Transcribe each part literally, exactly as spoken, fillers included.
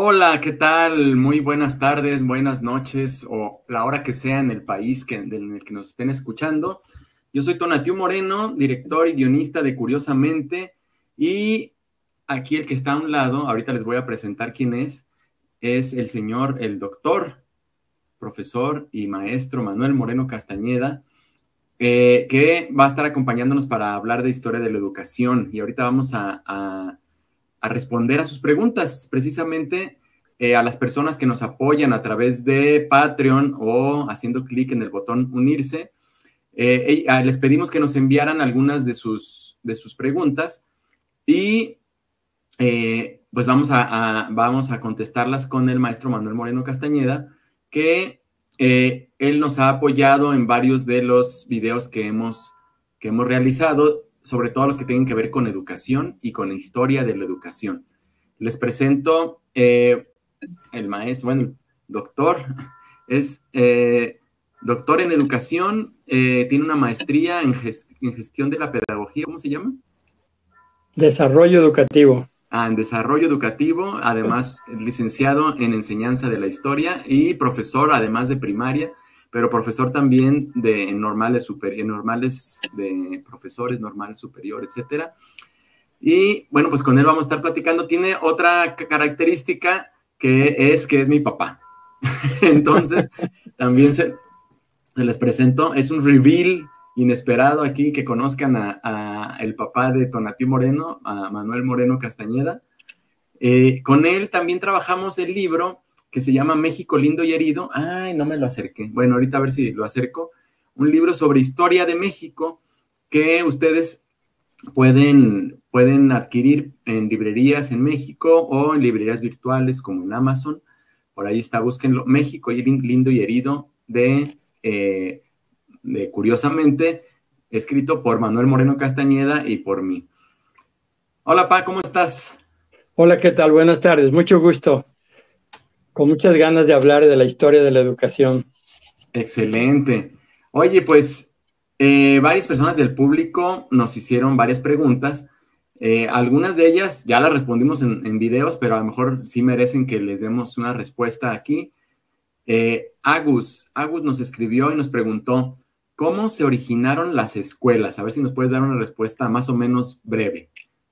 Hola, ¿qué tal? Muy buenas tardes, buenas noches o la hora que sea en el país que, en el que nos estén escuchando. Yo soy Tonatiuh Moreno, director y guionista de Curiosamente, y aquí el que está a un lado, ahorita les voy a presentar quién es, es el señor, el doctor, profesor y maestro Manuel Moreno Castañeda, eh, que va a estar acompañándonos para hablar de historia de la educación. Y ahorita vamos a, a a responder a sus preguntas, precisamente eh, a las personas que nos apoyan a través de Patreon o haciendo clic en el botón unirse. Eh, eh, les pedimos que nos enviaran algunas de sus, de sus preguntas y eh, pues vamos a, a, vamos a contestarlas con el maestro Manuel Moreno Castañeda, que eh, él nos ha apoyado en varios de los videos que hemos, que hemos realizado, sobre todo los que tienen que ver con educación y con la historia de la educación. Les presento eh, el maestro, bueno, el doctor, es eh, doctor en educación, eh, tiene una maestría en, gest en gestión de la pedagogía, ¿cómo se llama? Desarrollo educativo. Ah, en desarrollo educativo, además licenciado en enseñanza de la historia y profesor, además de primaria, pero profesor también de normales, superiores, normales de profesores, normal, superior, etcétera. Y bueno, pues con él vamos a estar platicando. Tiene otra característica que es que es mi papá. Entonces, también se, se les presento, es un reveal inesperado aquí, que conozcan a, a el papá de Tonatiuh Moreno, a Manuel Moreno Castañeda. Eh, con él también trabajamos el libro que se llama México lindo y herido. Ay, no me lo acerqué. Bueno, ahorita a ver si lo acerco. Un libro sobre historia de México que ustedes pueden, pueden adquirir en librerías en México o en librerías virtuales como en Amazon. Por ahí está, búsquenlo. México lindo y herido de, eh, de Curiosamente, escrito por Manuel Moreno Castañeda y por mí. Hola, Pa, ¿cómo estás? Hola, ¿qué tal? Buenas tardes, mucho gusto. Con muchas ganas de hablar de la historia de la educación. Excelente. Oye, pues eh, varias personas del público nos hicieron varias preguntas. Eh, algunas de ellas ya las respondimos en, en videos, pero a lo mejor sí merecen que les demos una respuesta aquí. Eh, Agus, Agus nos escribió y nos preguntó, ¿cómo se originaron las escuelas? A ver si nos puedes dar una respuesta más o menos breve.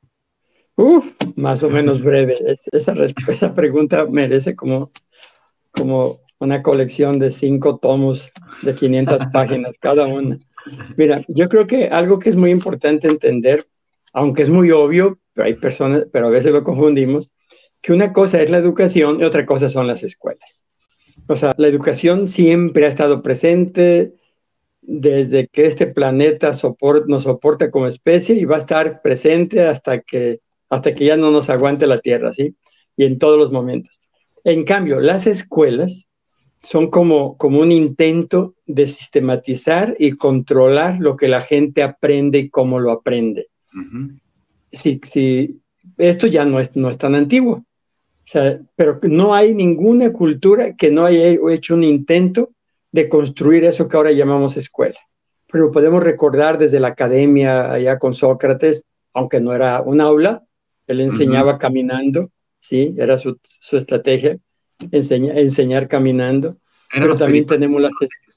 Uf, más o menos breve. Esa, esa pregunta merece como, como una colección de cinco tomos de quinientas páginas cada una. Mira, yo creo que algo que es muy importante entender, aunque es muy obvio, pero hay personas, pero a veces lo confundimos, que una cosa es la educación y otra cosa son las escuelas. O sea, la educación siempre ha estado presente desde que este planeta soport, nos soporta como especie y va a estar presente hasta que, hasta que ya no nos aguante la Tierra, ¿sí? Y en todos los momentos. En cambio, las escuelas son como, como un intento de sistematizar y controlar lo que la gente aprende y cómo lo aprende. Uh-huh. Sí, sí, esto ya no es, no es tan antiguo. O sea, pero no hay ninguna cultura que no haya hecho un intento de construir eso que ahora llamamos escuela. Pero podemos recordar desde la academia, allá con Sócrates, aunque no era un aula, él enseñaba uh-huh. caminando, ¿sí? Era su, su estrategia, enseña, enseñar caminando. Pero también tenemos las...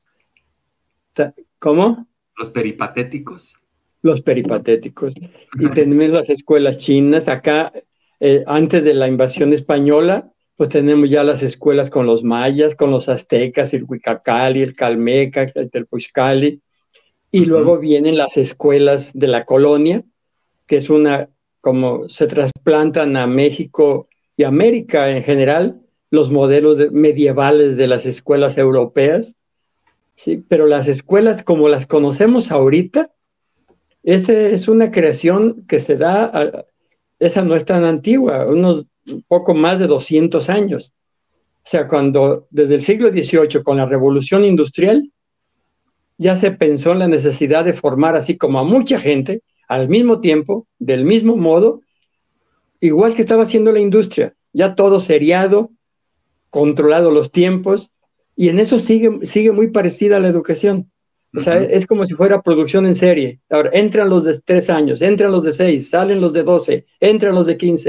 ¿Cómo? Los peripatéticos. Los peripatéticos. Y tenemos las escuelas chinas. Acá, eh, antes de la invasión española, pues tenemos ya las escuelas con los mayas, con los aztecas, el Huicacali, el Calmeca, el Telpuxcali. Y uh-huh. luego vienen las escuelas de la colonia, que es una, como se trasplantan a México y América en general, los modelos de, medievales de las escuelas europeas. Sí, pero las escuelas como las conocemos ahorita, esa es una creación que se da, a, esa no es tan antigua, unos poco más de doscientos años. O sea, cuando desde el siglo dieciocho, con la revolución industrial, ya se pensó en la necesidad de formar así como a mucha gente, al mismo tiempo, del mismo modo, igual que estaba haciendo la industria, ya todo seriado, controlado los tiempos, y en eso sigue, sigue muy parecida a la educación. O sea, uh-huh. es como si fuera producción en serie. Ahora, entran los de tres años, entran los de seis, salen los de doce, entran los de quince.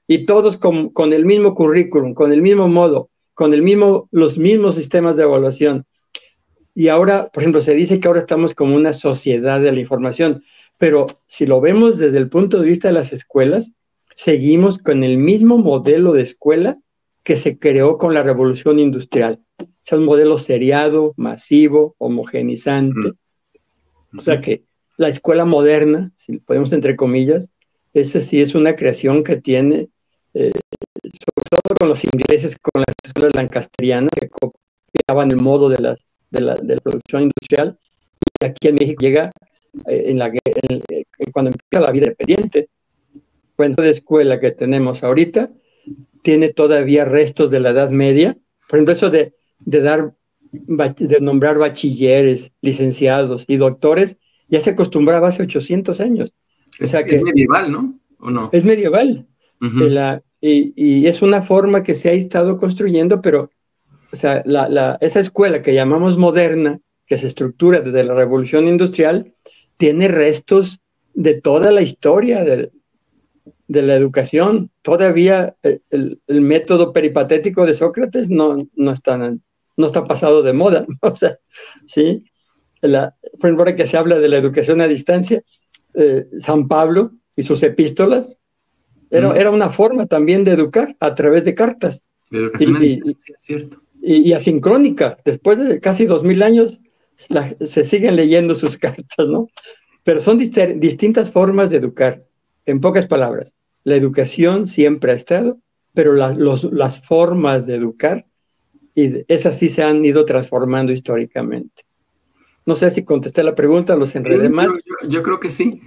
y todos con, con el mismo currículum, con el mismo modo, con el mismo, los mismos sistemas de evaluación. Y ahora, por ejemplo, se dice que ahora estamos como una sociedad de la información, pero si lo vemos desde el punto de vista de las escuelas, seguimos con el mismo modelo de escuela que se creó con la revolución industrial. Es un modelo seriado, masivo, homogenizante. Mm. O sea que la escuela moderna, si podemos entre comillas, esa sí es una creación que tiene, eh, sobre todo con los ingleses, con las escuelas lancasterianas, que copiaban el modo de, las, de, la, de la producción industrial, y aquí en México llega eh, en la, en, eh, cuando empieza la vida independiente. Bueno, la escuela que tenemos ahorita tiene todavía restos de la Edad Media. Por ejemplo, eso de, de dar, de nombrar bachilleres, licenciados y doctores, ya se acostumbraba hace ochocientos años. Es, o sea que, es medieval, ¿no? ¿O no? Es medieval. Uh-huh. la, y, y es una forma que se ha estado construyendo, pero o sea, la, la, esa escuela que llamamos moderna, que se estructura desde la Revolución Industrial, tiene restos de toda la historia de, de la educación. Todavía el, el método peripatético de Sócrates no, no, está, no está pasado de moda. O sea, ¿sí? La, por ejemplo, ahora que se habla de la educación a distancia, eh, San Pablo y sus epístolas, era, mm. era una forma también de educar a través de cartas. De educación y, a distancia, es cierto. Y, y asincrónica. Después de casi dos mil años, la, se siguen leyendo sus cartas, ¿no? Pero son diter, distintas formas de educar. En pocas palabras, la educación siempre ha estado, pero la, los, las formas de educar, y esas sí se han ido transformando históricamente. No sé si contesté la pregunta, los enredé sí, mal. Yo, yo, yo creo que sí.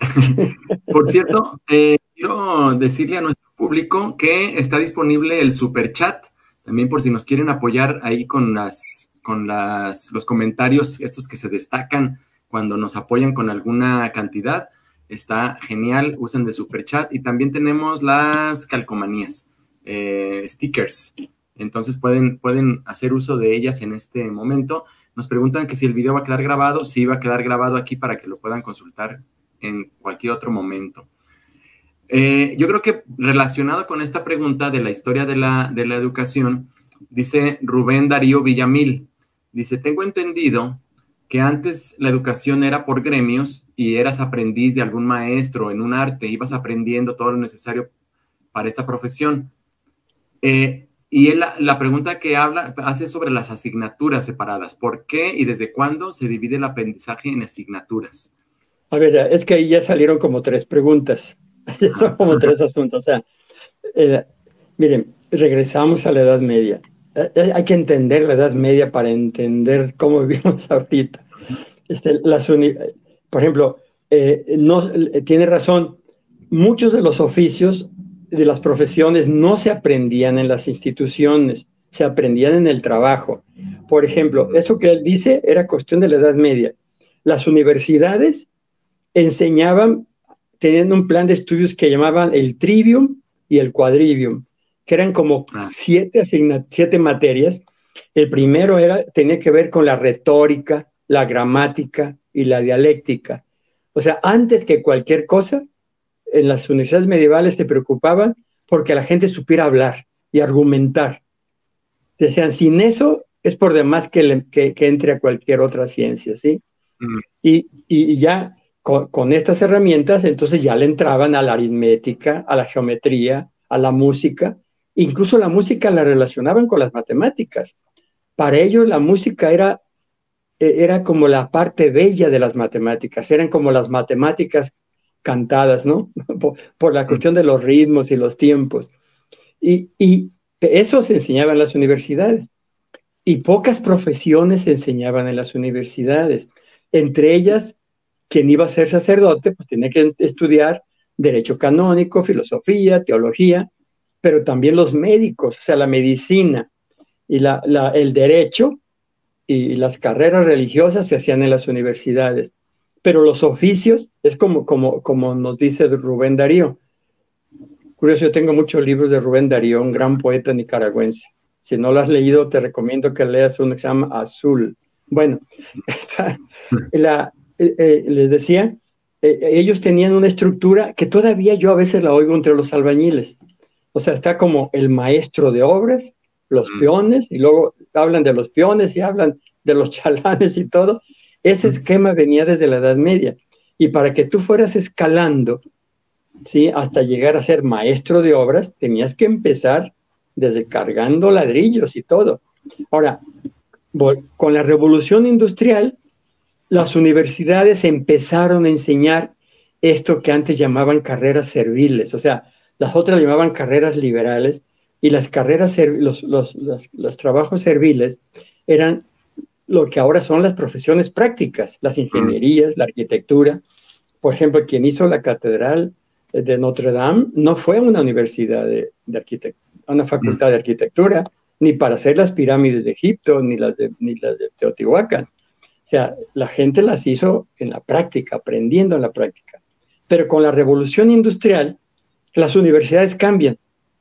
Por cierto, eh, quiero decirle a nuestro público que está disponible el superchat, también por si nos quieren apoyar ahí con, las, con las, los comentarios, estos que se destacan cuando nos apoyan con alguna cantidad. Está genial, usen de superchat. Y también tenemos las calcomanías, eh, stickers. Entonces pueden, pueden hacer uso de ellas en este momento. Nos preguntan que si el video va a quedar grabado. Sí, va a quedar grabado aquí para que lo puedan consultar en cualquier otro momento. Eh, yo creo que relacionado con esta pregunta de la historia de la, de la educación, dice Rubén Darío Villamil, dice, tengo entendido que antes la educación era por gremios y eras aprendiz de algún maestro en un arte, ibas aprendiendo todo lo necesario para esta profesión. Eh, y él, la, la pregunta que habla, hace sobre las asignaturas separadas. ¿Por qué y desde cuándo se divide el aprendizaje en asignaturas? A ver, es que ahí ya salieron como tres preguntas. Ya son como tres asuntos. O sea, eh, miren, regresamos a la Edad Media. Eh, hay que entender la Edad Media para entender cómo vivimos ahorita. Este, las uni por ejemplo, eh, no, eh, tiene razón, muchos de los oficios de las profesiones no se aprendían en las instituciones, se aprendían en el trabajo. Por ejemplo, eso que él dice era cuestión de la Edad Media. Las universidades enseñaban, tenían un plan de estudios que llamaban el trivium y el quadrivium, que eran como ah. siete, siete materias. El primero era, tenía que ver con la retórica, la gramática y la dialéctica. O sea, antes que cualquier cosa, en las universidades medievales se preocupaban porque la gente supiera hablar y argumentar. Decían, sin eso es por demás que, le, que, que entre a cualquier otra ciencia, ¿sí? Mm. Y, y ya con, con estas herramientas, entonces ya le entraban a la aritmética, a la geometría, a la música. Incluso la música la relacionaban con las matemáticas. Para ellos la música era, era como la parte bella de las matemáticas, eran como las matemáticas cantadas, ¿no? Por, por la cuestión de los ritmos y los tiempos. Y, y eso se enseñaba en las universidades. Y pocas profesiones se enseñaban en las universidades. Entre ellas, quien iba a ser sacerdote, pues tenía que estudiar derecho canónico, filosofía, teología, pero también los médicos, o sea, la medicina y la, la, el derecho y las carreras religiosas se hacían en las universidades. Pero los oficios, es como, como, como nos dice Rubén Darío. Curioso, yo tengo muchos libros de Rubén Darío, un gran poeta nicaragüense. Si no lo has leído, te recomiendo que leas uno que se llama Azul. Bueno, esta, la, eh, eh, les decía, eh, ellos tenían una estructura que todavía yo a veces la oigo entre los albañiles. O sea, está como el maestro de obras, los Mm. peones, y luego hablan de los peones y hablan de los chalanes y todo. Ese esquema venía desde la Edad Media. Y para que tú fueras escalando, ¿sí?, hasta llegar a ser maestro de obras, tenías que empezar desde cargando ladrillos y todo. Ahora, con la revolución industrial, las universidades empezaron a enseñar esto que antes llamaban carreras serviles, o sea, las otras llamaban carreras liberales, y las carreras, los, los, los, los trabajos serviles eran lo que ahora son las profesiones prácticas, las ingenierías, la arquitectura. Por ejemplo, quien hizo la catedral de Notre Dame no fue a una universidad de, de arquitectura, a una facultad de arquitectura, ni para hacer las pirámides de Egipto, ni las de, ni las de Teotihuacán. O sea, la gente las hizo en la práctica, aprendiendo en la práctica. Pero con la revolución industrial, las universidades cambian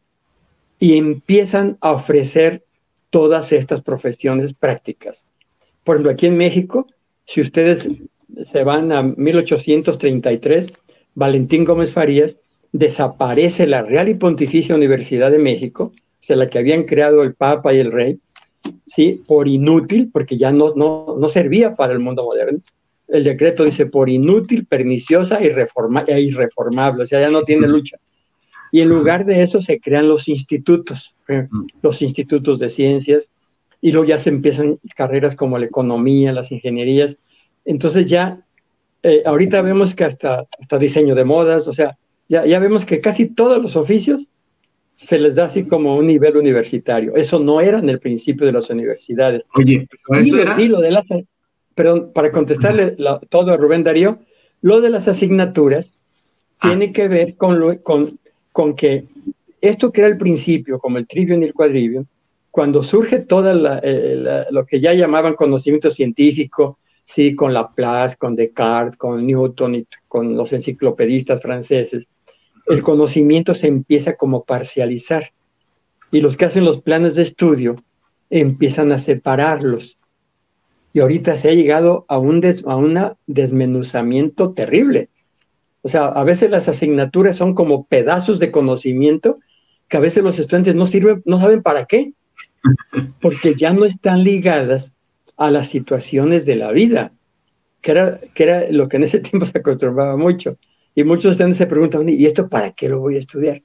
y empiezan a ofrecer todas estas profesiones prácticas. Por ejemplo, aquí en México, si ustedes se van a mil ochocientos treinta y tres, Valentín Gómez Farías desaparece la Real y Pontificia Universidad de México, o sea, la que habían creado el Papa y el Rey, ¿sí?, por inútil, porque ya no, no, no servía para el mundo moderno. El decreto dice por inútil, perniciosa e irreforma, e irreformable, o sea, ya no tiene lucha. Y en lugar de eso se crean los institutos, ¿eh? los institutos de ciencias, y luego ya se empiezan carreras como la economía, las ingenierías. Entonces ya, eh, ahorita vemos que hasta, hasta diseño de modas, o sea, ya, ya vemos que casi todos los oficios se les da así como un nivel universitario. Eso no era en el principio de las universidades. Oye, ¿pero eso y, era? Y lo de las, perdón, para contestarle la, todo a Rubén Darío, lo de las asignaturas ah. tiene que ver con, lo, con, con que esto que era el principio, como el trivium y el quadrivium, cuando surge toda la, eh, la, lo que ya llamaban conocimiento científico, sí, con Laplace, con Descartes, con Newton y con los enciclopedistas franceses, el conocimiento se empieza como parcializar y los que hacen los planes de estudio empiezan a separarlos. Y ahorita se ha llegado a un des, a una desmenuzamiento terrible. O sea, a veces las asignaturas son como pedazos de conocimiento que a veces los estudiantes no sirven, no saben para qué, porque ya no están ligadas a las situaciones de la vida, que era, que era lo que en ese tiempo se acostumbraba mucho. Y muchos estudiantes se preguntan, ¿y esto para qué lo voy a estudiar?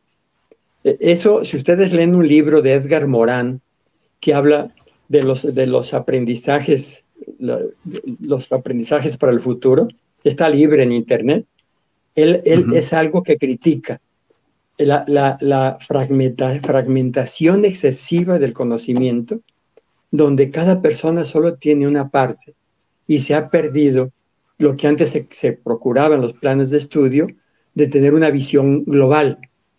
Eso, si ustedes leen un libro de Edgar Morin, que habla de los, de los aprendizajes, los aprendizajes para el futuro, está libre en internet, él, él uh-huh. es algo que critica la, la, la fragmenta, fragmentación excesiva del conocimiento, donde cada persona solo tiene una parte y se ha perdido lo que antes se, se procuraba en los planes de estudio, de tener una visión global.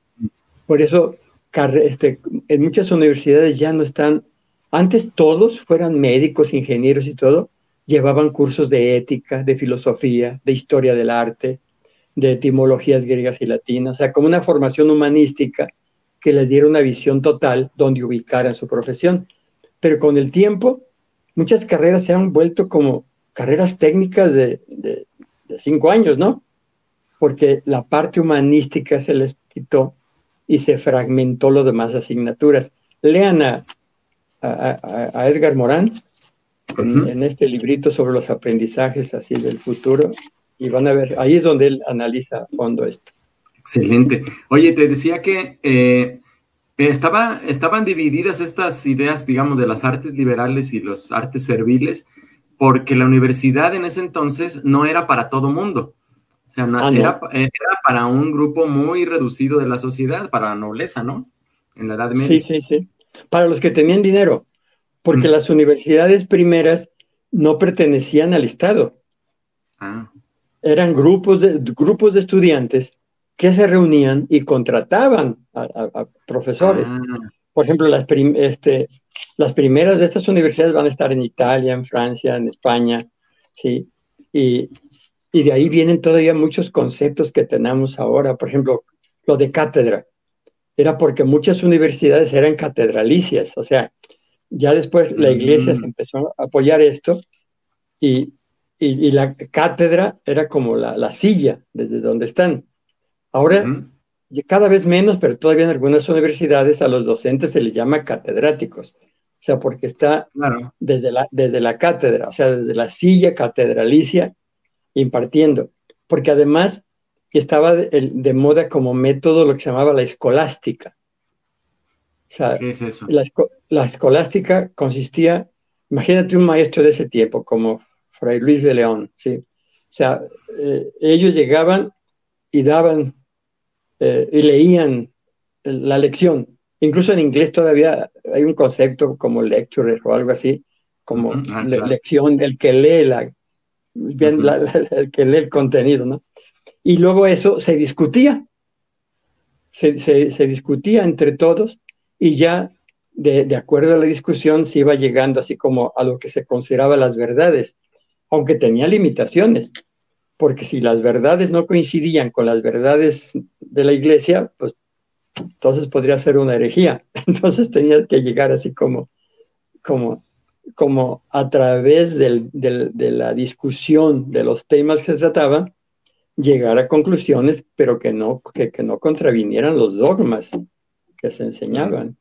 Por eso, este, en muchas universidades ya no están, antes todos fueran médicos, ingenieros y todo, llevaban cursos de ética, de filosofía, de historia del arte, de etimologías griegas y latinas, o sea, como una formación humanística que les diera una visión total donde ubicaran su profesión. Pero con el tiempo, muchas carreras se han vuelto como carreras técnicas de, de, de cinco años, ¿no? Porque la parte humanística se les quitó y se fragmentó las demás asignaturas. Lean a, a, a Edgar Morin en, uh-huh. en este librito sobre los aprendizajes así del futuro y van a ver, ahí es donde él analiza a fondo esto. Excelente. Oye, te decía que eh, estaba, estaban divididas estas ideas, digamos, de las artes liberales y las artes serviles, porque la universidad en ese entonces no era para todo mundo. O sea, no, ah, no. Era, era para un grupo muy reducido de la sociedad, para la nobleza, ¿no? En la Edad Media. Sí, sí, sí. Para los que tenían dinero, porque mm. las universidades primeras no pertenecían al Estado. Ah. Eran grupos de, grupos de estudiantes que se reunían y contrataban a, a, a profesores. Ah. Por ejemplo, las, prim, este, las primeras de estas universidades van a estar en Italia, en Francia, en España, ¿sí? Y, y de ahí vienen todavía muchos conceptos que tenemos ahora. Por ejemplo, lo de cátedra. Era porque muchas universidades eran catedralicias. O sea, ya después la iglesia mm. se empezó a apoyar esto y, y, y la cátedra era como la, la silla desde donde están. Ahora, uh-huh. cada vez menos, pero todavía en algunas universidades a los docentes se les llama catedráticos. O sea, porque está Claro. desde la, desde la cátedra, o sea, desde la silla catedralicia impartiendo. Porque además estaba de, de moda como método lo que se llamaba la escolástica. O sea, ¿Qué es eso? la, la escolástica consistía, imagínate un maestro de ese tiempo, como Fray Luis de León, ¿sí? O sea, eh, ellos llegaban y daban eh, y leían la lección. Incluso en inglés todavía hay un concepto como lecture o algo así, como Uh-huh. ah, le, claro. lección, el que lee la, bien, uh-huh. la, la, el que lee el contenido, ¿no? Y luego eso se discutía, se, se, se discutía entre todos y ya de, de acuerdo a la discusión se iba llegando así como a lo que se consideraba las verdades, aunque tenía limitaciones, porque si las verdades no coincidían con las verdades de la iglesia, pues entonces podría ser una herejía. Entonces tenía que llegar así como, como, como a través del, del, de la discusión de los temas que se trataban, llegar a conclusiones, pero que no, que, que no contravinieran los dogmas que se enseñaban.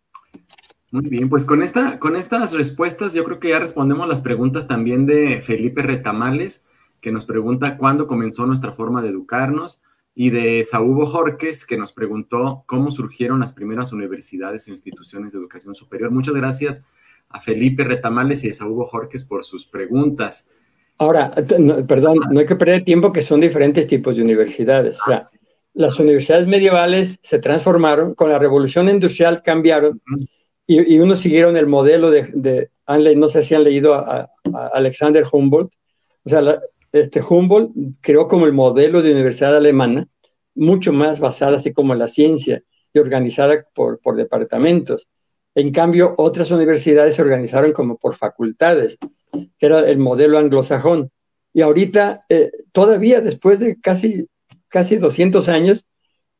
Muy bien, pues con, esta, con estas respuestas yo creo que ya respondemos las preguntas también de Felipe Retamales, que nos pregunta cuándo comenzó nuestra forma de educarnos, y de Saúbo Jorques, que nos preguntó cómo surgieron las primeras universidades o instituciones de educación superior. Muchas gracias a Felipe Retamales y a Saúbo Jorques por sus preguntas. Ahora, no, perdón, no hay que perder tiempo que son diferentes tipos de universidades. O sea, sí. Las universidades medievales se transformaron, con la revolución industrial cambiaron, uh-huh. y, y unos siguieron el modelo de, de no sé si han leído a, a Alexander Humboldt. O sea, la, este Humboldt creó como el modelo de universidad alemana, mucho más basada así como en la ciencia y organizada por, por departamentos. En cambio, otras universidades se organizaron como por facultades, que era el modelo anglosajón. Y ahorita, eh, todavía después de casi, casi doscientos años,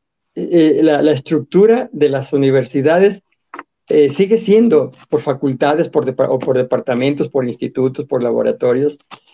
eh, la, la estructura de las universidades eh, sigue siendo por facultades por o por departamentos, por institutos, por laboratorios.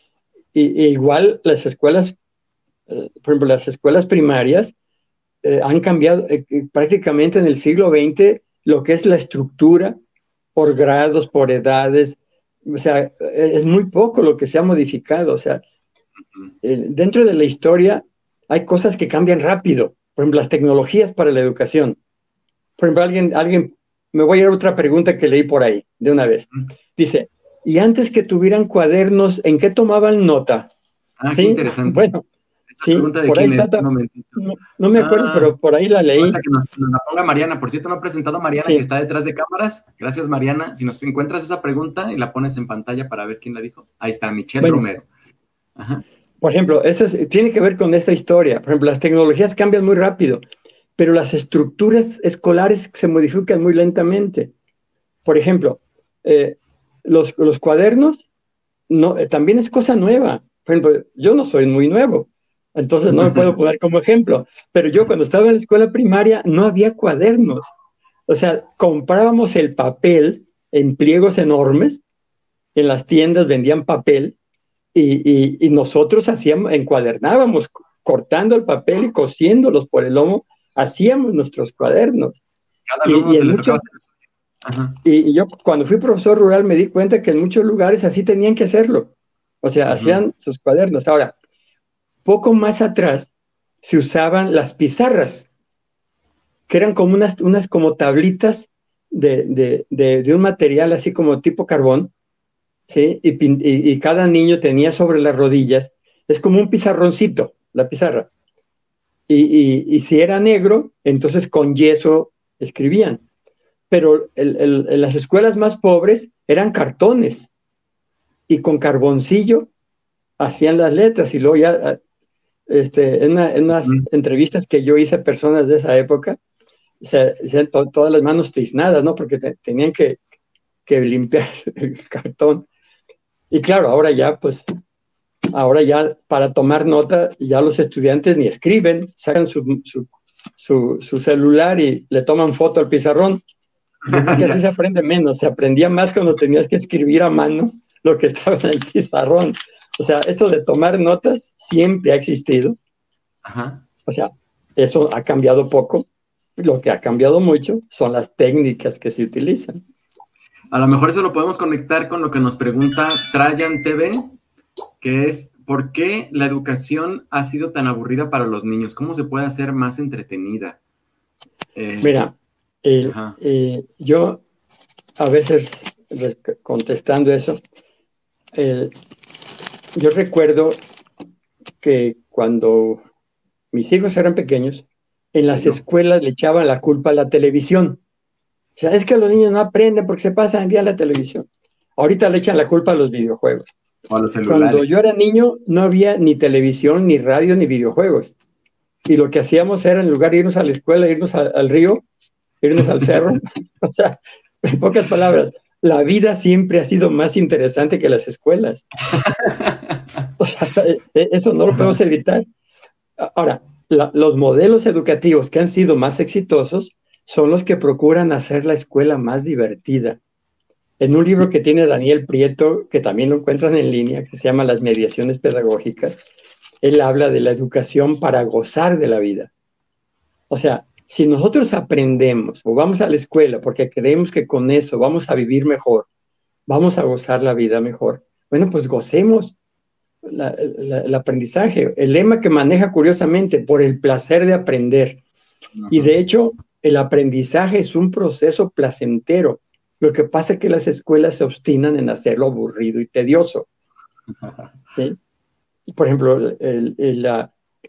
Y, e igual las escuelas, eh, por ejemplo, las escuelas primarias eh, han cambiado eh, prácticamente en el siglo veinte lo que es la estructura por grados, por edades. O sea, es muy poco lo que se ha modificado. O sea, eh, dentro de la historia hay cosas que cambian rápido. Por ejemplo, las tecnologías para la educación. Por ejemplo, alguien, alguien me voy a ir a otra pregunta que leí por ahí, de una vez. Dice, y antes que tuvieran cuadernos, ¿en qué tomaban nota? Ah, ¿Sí? Qué interesante. Bueno, Esa sí, pregunta de por quién ahí es, está, un momentito. No, no me acuerdo, ah, pero por ahí la leí. Que nos, nos la ponga Mariana. Por cierto, no he presentado a Mariana, sí. que está detrás de cámaras. Gracias, Mariana. Si nos encuentras esa pregunta y la pones en pantalla para ver quién la dijo. Ahí está, Michelle bueno, Romero. Ajá. Por ejemplo, eso es, tiene que ver con esta historia. Por ejemplo, las tecnologías cambian muy rápido, pero las estructuras escolares se modifican muy lentamente. Por ejemplo, eh, los, los cuadernos no, eh, también es cosa nueva. Por ejemplo, yo no soy muy nuevo, entonces no me puedo poner como ejemplo, pero yo cuando estaba en la escuela primaria no había cuadernos. O sea, comprábamos el papel en pliegos enormes, en las tiendas vendían papel y, y, y nosotros hacíamos, encuadernábamos, cortando el papel y cosiéndolos por el lomo, hacíamos nuestros cuadernos. Cada alumno y, y te le muchos, tocaba hacer eso. Ajá. Y, y yo cuando fui profesor rural me di cuenta que en muchos lugares así tenían que hacerlo. O sea, uh-huh. hacían sus cuadernos. Ahora, poco más atrás se usaban las pizarras, que eran como unas, unas como tablitas de, de, de, de un material así como tipo carbón, ¿sí? Y, y, y cada niño tenía sobre las rodillas, es como un pizarroncito, la pizarra. Y, y, y si era negro, entonces con yeso escribían. Pero el, el, el, las escuelas más pobres eran cartones y con carboncillo hacían las letras. Y luego ya, este, en, una, en unas mm. entrevistas que yo hice a personas de esa época, se hacían to, todas las manos tiznadas, ¿no? Porque te, tenían que, que limpiar el cartón. Y claro, ahora ya, pues, ahora ya para tomar nota, ya los estudiantes ni escriben, sacan su, su, su, su celular y le toman foto al pizarrón. Yo creo que así se aprende menos, se aprendía más cuando tenías que escribir a mano lo que estaba en el pizarrón. O sea, eso de tomar notas siempre ha existido. Ajá. O sea, Eso ha cambiado poco. Lo que ha cambiado mucho son las técnicas que se utilizan. A lo mejor eso lo podemos conectar con lo que nos pregunta Trajan T V, que es, ¿por qué la educación ha sido tan aburrida para los niños? ¿Cómo se puede hacer más entretenida? Eh, Mira, eh, eh, yo a veces contestando eso, eh, yo recuerdo que cuando mis hijos eran pequeños, en las escuelas le echaban la culpa a la televisión. O sea, es que los niños no aprenden porque se pasan el día a la televisión. Ahorita le echan la culpa a los videojuegos. O a los celulares. Cuando yo era niño no había ni televisión, ni radio, ni videojuegos. Y lo que hacíamos era, en lugar de irnos a la escuela, irnos a, al río, irnos al cerro. O sea, en pocas palabras, la vida siempre ha sido más interesante que las escuelas. O sea, eso no lo podemos evitar. Ahora, la, los modelos educativos que han sido más exitosos son los que procuran hacer la escuela más divertida. En un libro que tiene Daniel Prieto, que también lo encuentran en línea, que se llama Las mediaciones pedagógicas, él habla de la educación para gozar de la vida. O sea, si nosotros aprendemos o vamos a la escuela porque creemos que con eso vamos a vivir mejor, vamos a gozar la vida mejor, bueno, pues gocemos la, la, el aprendizaje. El lema que maneja curiosamente, por el placer de aprender. Uh-huh. Y de hecho, el aprendizaje es un proceso placentero. Lo que pasa es que las escuelas se obstinan en hacerlo aburrido y tedioso. ¿Sí? Por ejemplo, el, el, la,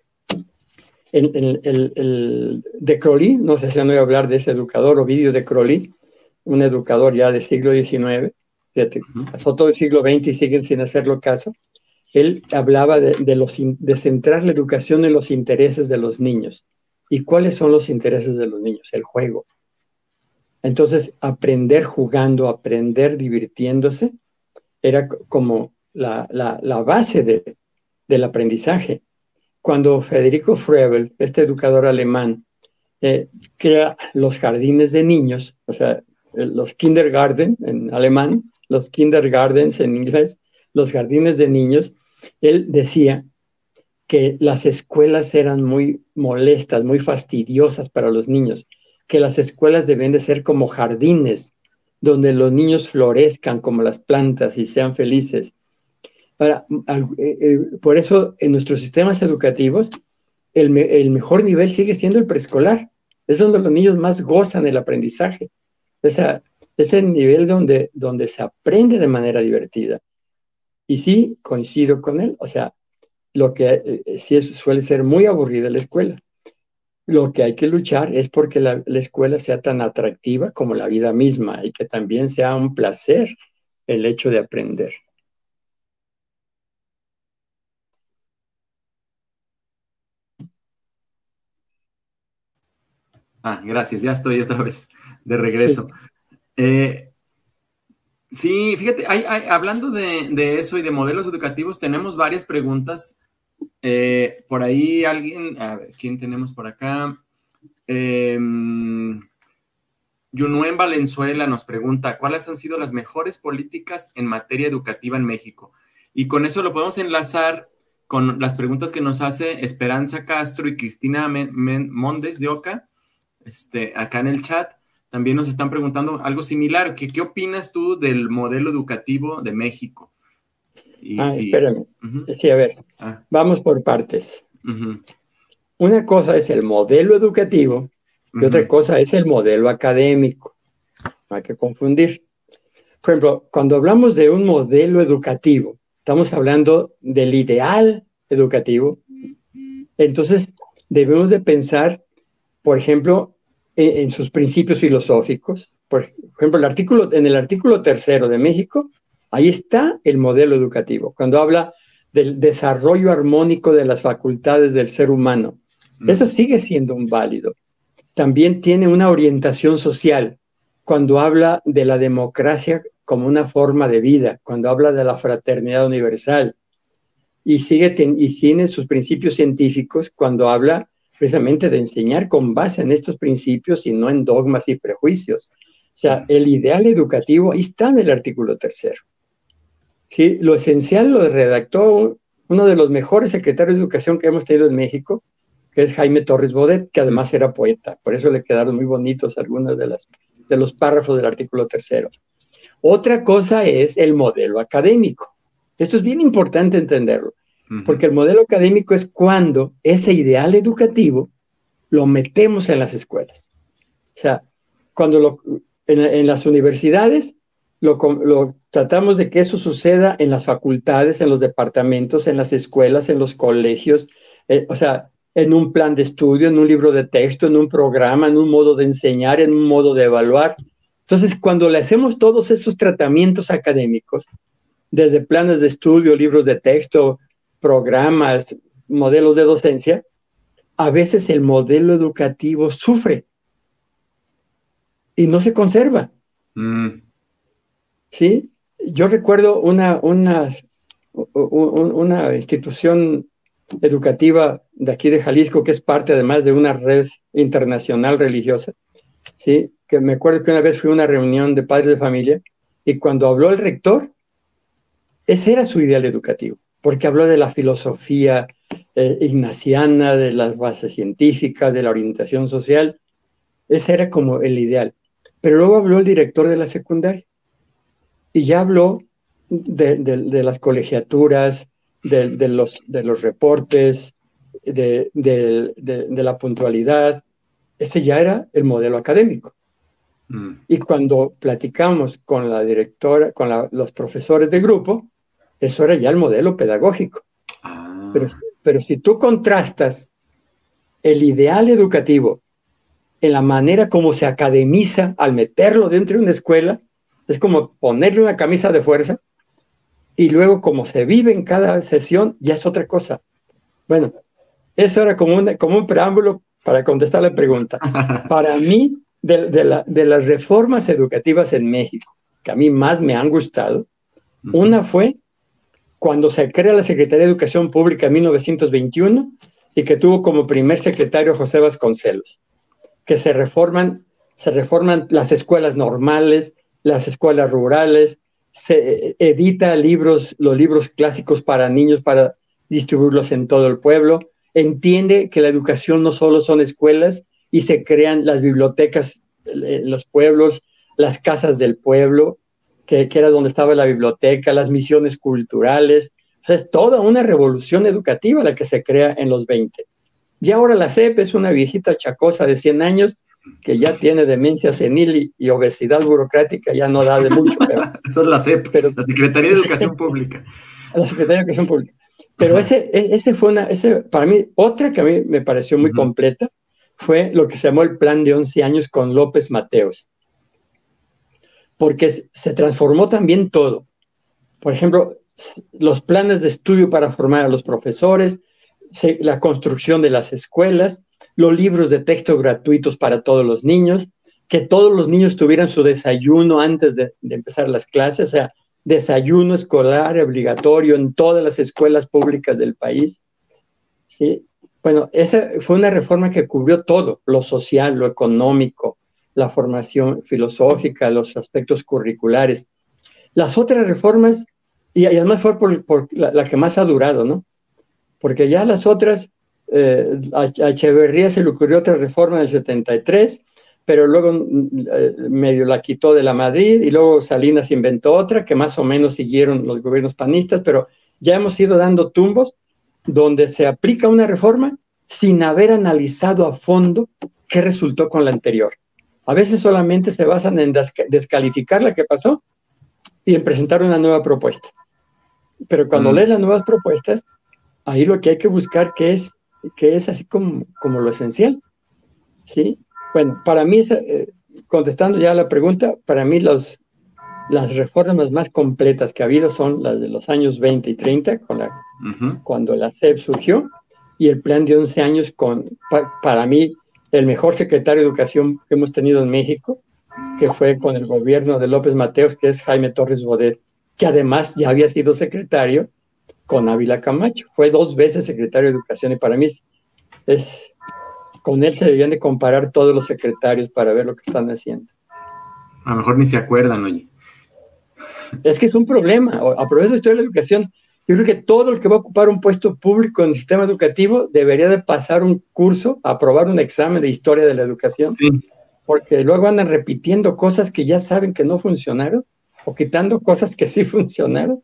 el, el, el, el de Crowley, no sé si han oído hablar de ese educador, Ovidio de Crowley, un educador ya del siglo diecinueve, fíjate, pasó todo el siglo veinte y siguen sin hacerlo caso. Él hablaba de, de, los, de centrar la educación en los intereses de los niños. ¿Y cuáles son los intereses de los niños? El juego. Entonces, aprender jugando, aprender divirtiéndose, era como la, la, la base de, del aprendizaje. Cuando Federico Froebel, este educador alemán, eh, crea los jardines de niños, o sea, los Kindergarten en alemán, los Kindergardens en inglés, los jardines de niños, él decía que las escuelas eran muy molestas, muy fastidiosas para los niños, que las escuelas deben de ser como jardines, donde los niños florezcan como las plantas y sean felices. Ahora, eh, eh, por eso en nuestros sistemas educativos, el, me, el mejor nivel sigue siendo el preescolar. Es donde los niños más gozan el aprendizaje. Esa, es el nivel donde, donde se aprende de manera divertida. Y sí, coincido con él. O sea, lo que eh, sí es, suele ser muy aburrida la escuela. Lo que hay que luchar es porque la, la escuela sea tan atractiva como la vida misma y que también sea un placer el hecho de aprender. Ah, gracias, ya estoy otra vez de regreso. Sí, eh, sí fíjate, hay, hay, hablando de, de eso y de modelos educativos, tenemos varias preguntas. Eh, por ahí alguien, a ver, ¿quién tenemos por acá? Eh, Yunuen Valenzuela nos pregunta, ¿cuáles han sido las mejores políticas en materia educativa en México? Y con eso lo podemos enlazar con las preguntas que nos hace Esperanza Castro y Cristina Mondes de Oca, este, acá en el chat. También nos están preguntando algo similar. ¿Qué, qué opinas tú del modelo educativo de México? Y, ah, sí. Espérame. Uh-huh. Sí, a ver, ah. vamos por partes. Uh-huh. Una cosa es el modelo educativo y uh-huh. otra cosa es el modelo académico. No hay que confundir. Por ejemplo, cuando hablamos de un modelo educativo, estamos hablando del ideal educativo. Entonces, debemos de pensar, por ejemplo, en, en sus principios filosóficos. Por ejemplo, el artículo, en el artículo tercero de México, ahí está el modelo educativo, cuando habla del desarrollo armónico de las facultades del ser humano. Eso sigue siendo un válido. También tiene una orientación social, cuando habla de la democracia como una forma de vida, cuando habla de la fraternidad universal. Y sigue y tiene sus principios científicos cuando habla precisamente de enseñar con base en estos principios y no en dogmas y prejuicios. O sea, el ideal educativo ahí está en el artículo tercero. ¿Sí? Lo esencial lo redactó uno de los mejores secretarios de educación que hemos tenido en México, que es Jaime Torres Bodet, que además era poeta. Por eso le quedaron muy bonitos algunos de, las, de los párrafos del artículo tercero. Otra cosa es el modelo académico. Esto es bien importante entenderlo, uh-huh. porque el modelo académico es cuando ese ideal educativo lo metemos en las escuelas. O sea, cuando lo, en, en las universidades lo, lo tratamos de que eso suceda en las facultades, en los departamentos, en las escuelas, en los colegios, eh, o sea, en un plan de estudio, en un libro de texto, en un programa, en un modo de enseñar, en un modo de evaluar. Entonces, cuando le hacemos todos esos tratamientos académicos, desde planes de estudio, libros de texto, programas, modelos de docencia, a veces el modelo educativo sufre y no se conserva. Mm. ¿Sí? Yo recuerdo una, una, una institución educativa de aquí de Jalisco, que es parte además de una red internacional religiosa, ¿sí? Que me acuerdo que una vez fui a una reunión de padres de familia y cuando habló el rector, ese era su ideal educativo, porque habló de la filosofía eh, ignaciana, de las bases científicas, de la orientación social. Ese era como el ideal. Pero luego habló el director de la secundaria y ya habló de, de, de las colegiaturas, de, de, los, de los reportes, de, de, de, de la puntualidad. Ese ya era el modelo académico. Mm. Y cuando platicamos con la directora, con la, los profesores de grupo, eso era ya el modelo pedagógico. Ah. Pero, pero si tú contrastas el ideal educativo en la manera como se academiza al meterlo dentro de una escuela, es como ponerle una camisa de fuerza, y luego como se vive en cada sesión, ya es otra cosa. Bueno, eso era como, una, como un preámbulo para contestar la pregunta. Para mí, de, de, la, de las reformas educativas en México, que a mí más me han gustado, uh-huh. una fue cuando se crea la Secretaría de Educación Pública en mil novecientos veintiuno y que tuvo como primer secretario José Vasconcelos, que se reforman, se reforman las escuelas normales, las escuelas rurales, se edita libros, los libros clásicos para niños para distribuirlos en todo el pueblo, entiende que la educación no solo son escuelas y se crean las bibliotecas en los pueblos, las casas del pueblo, que, que era donde estaba la biblioteca, las misiones culturales. O sea, es toda una revolución educativa la que se crea en los veinte. Y ahora la S E P es una viejita chacosa de cien años que ya tiene demencia senil y, y obesidad burocrática, ya no da de mucho. Pero, Eso es la S E P, pero, la Secretaría de Educación Pública. La Secretaría de Educación Pública. Pero ese, ese fue una, ese, para mí, otra que a mí me pareció muy uh-huh. completa, fue lo que se llamó el plan de once años con López Mateos. Porque se transformó también todo. Por ejemplo, los planes de estudio para formar a los profesores, se, la construcción de las escuelas, los libros de texto gratuitos para todos los niños, que todos los niños tuvieran su desayuno antes de, de empezar las clases, o sea, desayuno escolar obligatorio en todas las escuelas públicas del país. ¿Sí? Bueno, esa fue una reforma que cubrió todo, lo social, lo económico, la formación filosófica, los aspectos curriculares. Las otras reformas, y además fue por, por la, la que más ha durado, ¿no? Porque ya las otras, eh, a, a Echeverría se le ocurrió otra reforma en el setenta y tres, pero luego eh, medio la quitó de la Madrid, y luego Salinas inventó otra, que más o menos siguieron los gobiernos panistas, pero ya hemos ido dando tumbos donde se aplica una reforma sin haber analizado a fondo qué resultó con la anterior. A veces solamente se basan en desca- descalificar la que pasó y en presentar una nueva propuesta. Pero cuando mm. lees las nuevas propuestas, ahí lo que hay que buscar que es, que es así como, como lo esencial. ¿Sí? Bueno, para mí, eh, contestando ya la pregunta, para mí los, las reformas más completas que ha habido son las de los años veinte y treinta, con la, uh-huh. cuando la S E P surgió, y el plan de once años con, pa, para mí, el mejor secretario de Educación que hemos tenido en México, que fue con el gobierno de López Mateos, que es Jaime Torres Bodet, que además ya había sido secretario con Ávila Camacho. Fue dos veces secretario de Educación, y para mí es... Con él se debían de comparar todos los secretarios para ver lo que están haciendo. A lo mejor ni se acuerdan, oye. Es que es un problema. A profesor de Historia de la Educación Yo creo que todo el que va a ocupar un puesto público en el sistema educativo debería de pasar un curso, aprobar un examen de historia de la educación, Sí. porque luego andan repitiendo cosas que ya saben que no funcionaron o quitando cosas que sí funcionaron.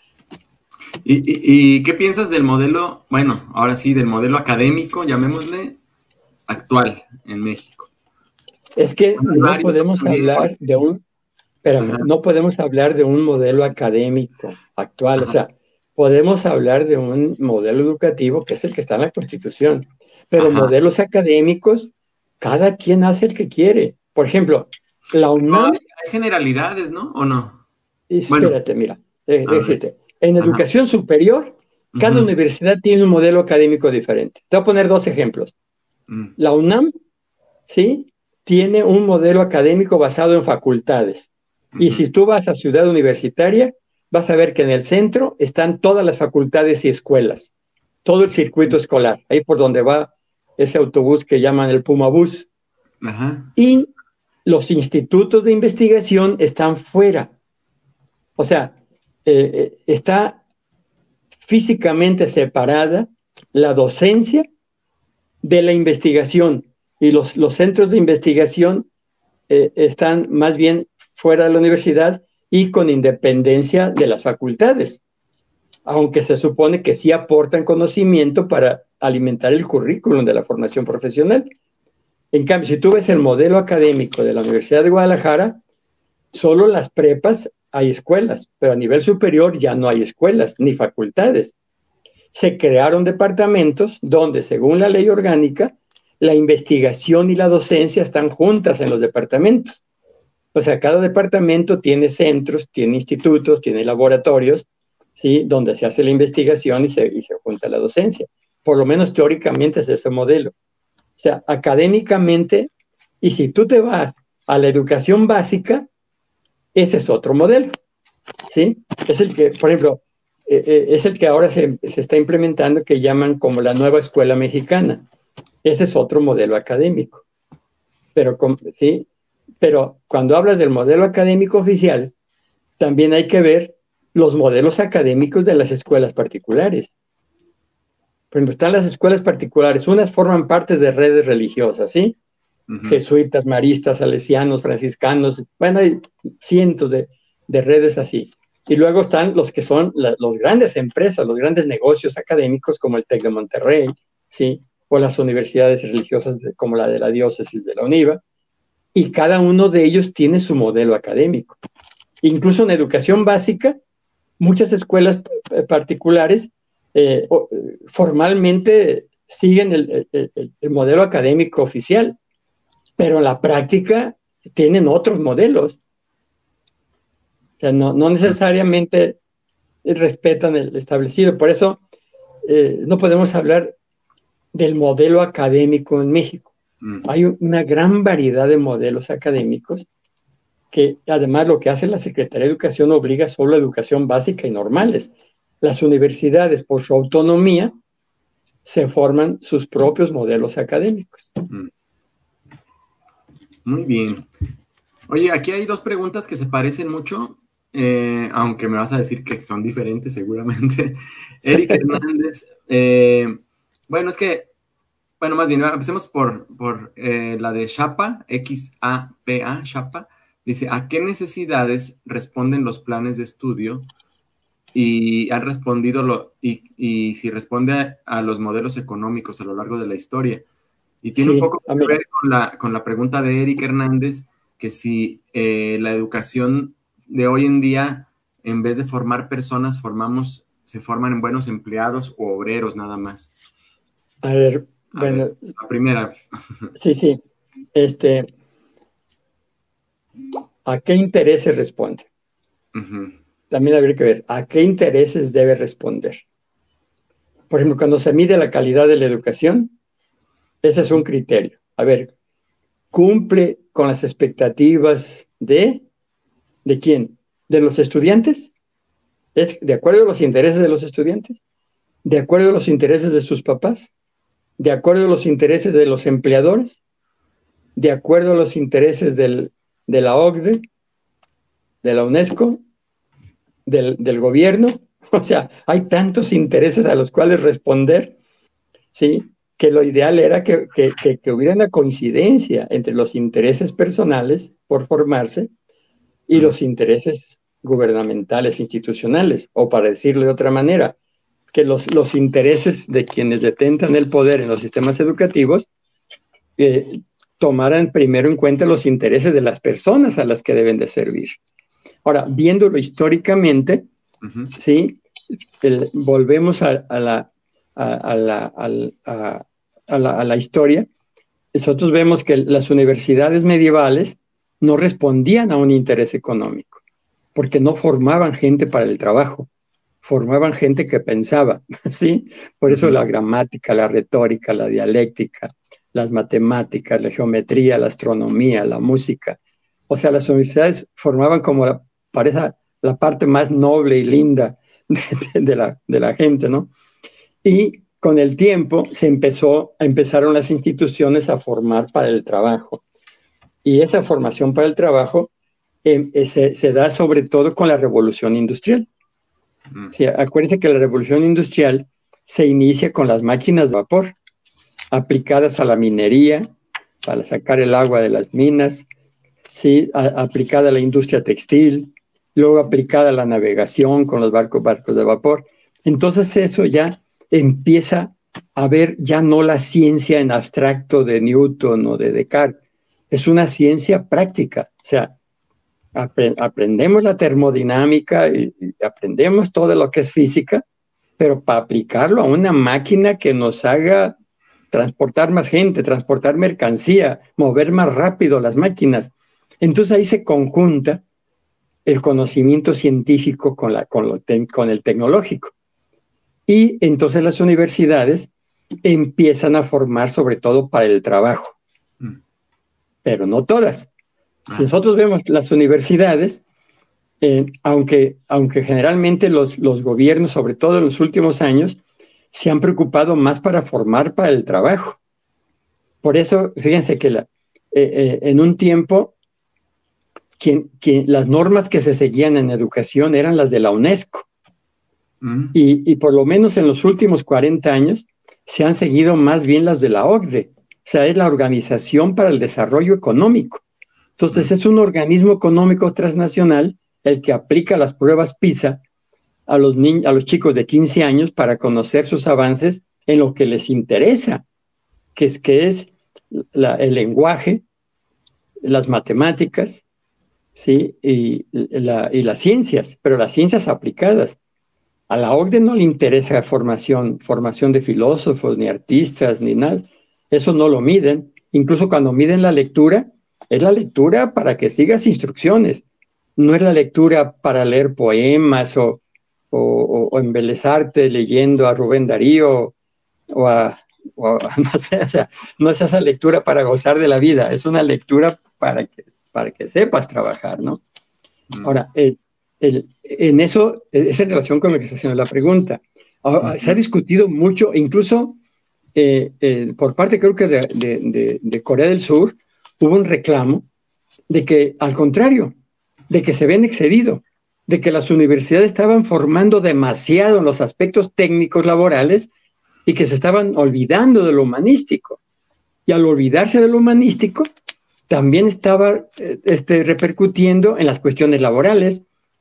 ¿Y, y, y qué piensas del modelo, bueno, ahora sí, del modelo académico, llamémosle, actual en México? Es que Bueno, no varios podemos también. hablar de un, espérame, Ajá. no podemos hablar de un modelo académico actual, Ajá. o sea, podemos hablar de un modelo educativo que es el que está en la Constitución, pero Ajá. modelos académicos, cada quien hace el que quiere. Por ejemplo, la Pero UNAM, hay, hay generalidades, ¿no? ¿O no? Bueno, espérate, mira, eh, a ver. decirte, en Ajá. educación superior, cada Ujú. universidad tiene un modelo académico diferente. Te voy a poner dos ejemplos. Mm. La UNAM, ¿sí? Tiene un modelo académico basado en facultades. Y Ujú. si tú vas a Ciudad Universitaria, vas a ver que en el centro están todas las facultades y escuelas, todo el circuito escolar, ahí por donde va ese autobús que llaman el Puma Bus. Ajá. Y los institutos de investigación están fuera. O sea, eh, eh, está físicamente separada la docencia de la investigación. Y los, los centros de investigación eh, están más bien fuera de la universidad y con independencia de las facultades, aunque se supone que sí aportan conocimiento para alimentar el currículum de la formación profesional. En cambio, si tú ves el modelo académico de la Universidad de Guadalajara, solo las prepas hay escuelas, pero a nivel superior ya no hay escuelas ni facultades. Se crearon departamentos donde, según la ley orgánica, la investigación y la docencia están juntas en los departamentos. O sea, cada departamento tiene centros, tiene institutos, tiene laboratorios, ¿sí? Donde se hace la investigación y se, y se junta la docencia. Por lo menos teóricamente es ese modelo. O sea, académicamente, y si tú te vas a la educación básica, ese es otro modelo, ¿sí? Es el que, por ejemplo, eh, eh, es el que ahora se, se está implementando, que llaman como la nueva escuela mexicana. Ese es otro modelo académico. Pero, ¿sí? Pero cuando hablas del modelo académico oficial, también hay que ver los modelos académicos de las escuelas particulares. Por ejemplo, están las escuelas particulares, unas forman parte de redes religiosas, ¿sí? Uh-huh. Jesuitas, maristas, salesianos, franciscanos, bueno, hay cientos de, de redes así. Y luego están los que son la, los grandes empresas, los grandes negocios académicos como el TEC de Monterrey, ¿sí? O las universidades religiosas de, como la de la diócesis de la UNIVA, y cada uno de ellos tiene su modelo académico. Incluso en educación básica, muchas escuelas particulares eh, formalmente siguen el, el, el modelo académico oficial, pero en la práctica tienen otros modelos. O sea, no, no necesariamente respetan el establecido. Por eso eh, no podemos hablar del modelo académico en México. Mm. Hay una gran variedad de modelos académicos que además lo que hace la Secretaría de Educación obliga solo a educación básica y normales. Las universidades, por su autonomía, se forman sus propios modelos académicos. Muy bien. Oye, aquí hay dos preguntas que se parecen mucho, eh, aunque me vas a decir que son diferentes seguramente. Eric Hernández, eh, bueno, es que, bueno, más bien, empecemos por, por eh, la de Xapa, X A P A, Xapa. Dice, ¿a qué necesidades responden los planes de estudio? Y han respondido, lo, y, y si responde a, a los modelos económicos a lo largo de la historia. Y tiene sí, un poco que ver con la, con la pregunta de Eric Hernández, que si eh, la educación de hoy en día, en vez de formar personas, formamos, se forman en buenos empleados o obreros nada más. A ver, a bueno. Ver, la primera. Sí, sí. Este, ¿a qué intereses responde? Uh-huh. También habría que ver a qué intereses debe responder. Por ejemplo, cuando se mide la calidad de la educación, ese es un criterio. A ver, ¿cumple con las expectativas de, ¿de quién? ¿De los estudiantes? ¿Es de acuerdo a los intereses de los estudiantes? ¿De acuerdo a los intereses de sus papás? ¿De acuerdo a los intereses de los empleadores? ¿De acuerdo a los intereses del, de la O C D E, de la UNESCO, del, del gobierno? O sea, hay tantos intereses a los cuales responder, ¿sí? Que lo ideal era que, que, que, que hubiera una coincidencia entre los intereses personales por formarse y los intereses gubernamentales, institucionales, o para decirlo de otra manera, que los, los intereses de quienes detentan el poder en los sistemas educativos eh, tomaran primero en cuenta los intereses de las personas a las que deben de servir. Ahora, viéndolo históricamente, uh-huh. ¿sí? El, volvemos a, a, la, a, a, la, a, a, la, a la historia. Nosotros vemos que las universidades medievales no respondían a un interés económico, porque no formaban gente para el trabajo, formaban gente que pensaba, ¿sí? Por eso uh-huh. la gramática, la retórica, la dialéctica, las matemáticas, la geometría, la astronomía, la música. O sea, las universidades formaban como la, parece, la parte más noble y linda de, de, de, la, de la gente, ¿no? Y con el tiempo se empezó, empezaron las instituciones a formar para el trabajo. Y esa formación para el trabajo eh, eh, se, se da sobre todo con la revolución industrial. Mm. Sí, acuérdense que la revolución industrial se inicia con las máquinas de vapor aplicadas a la minería, para sacar el agua de las minas, ¿sí? a, aplicada a la industria textil, luego aplicada a la navegación con los barcos, barcos de vapor. Entonces eso ya empieza a ver ya no la ciencia en abstracto de Newton o de Descartes, es una ciencia práctica, o sea, apre aprendemos la termodinámica y, y aprendemos todo lo que es física, pero para aplicarlo a una máquina que nos haga transportar más gente, transportar mercancía, mover más rápido las máquinas. Entonces ahí se conjunta el conocimiento científico con, la, con, lo te, con el tecnológico. Y entonces las universidades empiezan a formar sobre todo para el trabajo, mm. pero no todas. Ah. Si nosotros vemos las universidades, eh, aunque, aunque generalmente los, los gobiernos, sobre todo en los últimos años, se han preocupado más para formar para el trabajo. Por eso, fíjense que la, eh, eh, en un tiempo, quien, quien, las normas que se seguían en educación eran las de la UNESCO. Mm. Y, y por lo menos en los últimos cuarenta años se han seguido más bien las de la O C D E. O sea, es la Organización para el Desarrollo Económico. Entonces, mm. es un organismo económico transnacional el que aplica las pruebas PISA a los, a los chicos de quince años para conocer sus avances en lo que les interesa, que es, que es la, el lenguaje, las matemáticas, ¿sí? y, la, y las ciencias, pero las ciencias aplicadas. A la O C D E no le interesa formación, formación de filósofos, ni artistas, ni nada. Eso no lo miden. Incluso cuando miden la lectura, es la lectura para que sigas instrucciones. No es la lectura para leer poemas o O, o, o embelezarte leyendo a Rubén Darío o a, o a no sé, o sea, no es esa lectura para gozar de la vida, es una lectura para que, para que sepas trabajar, ¿no? Mm. Ahora, el, el, en eso, es en relación con lo que está haciendo la pregunta. Ahora, mm. Se ha discutido mucho, incluso eh, eh, por parte creo que de, de, de, de Corea del Sur, hubo un reclamo de que, al contrario, de que se habían excedido, de que las universidades estaban formando demasiado en los aspectos técnicos laborales y que se estaban olvidando de lo humanístico. Y al olvidarse de lo humanístico, también estaba este, repercutiendo en las cuestiones laborales,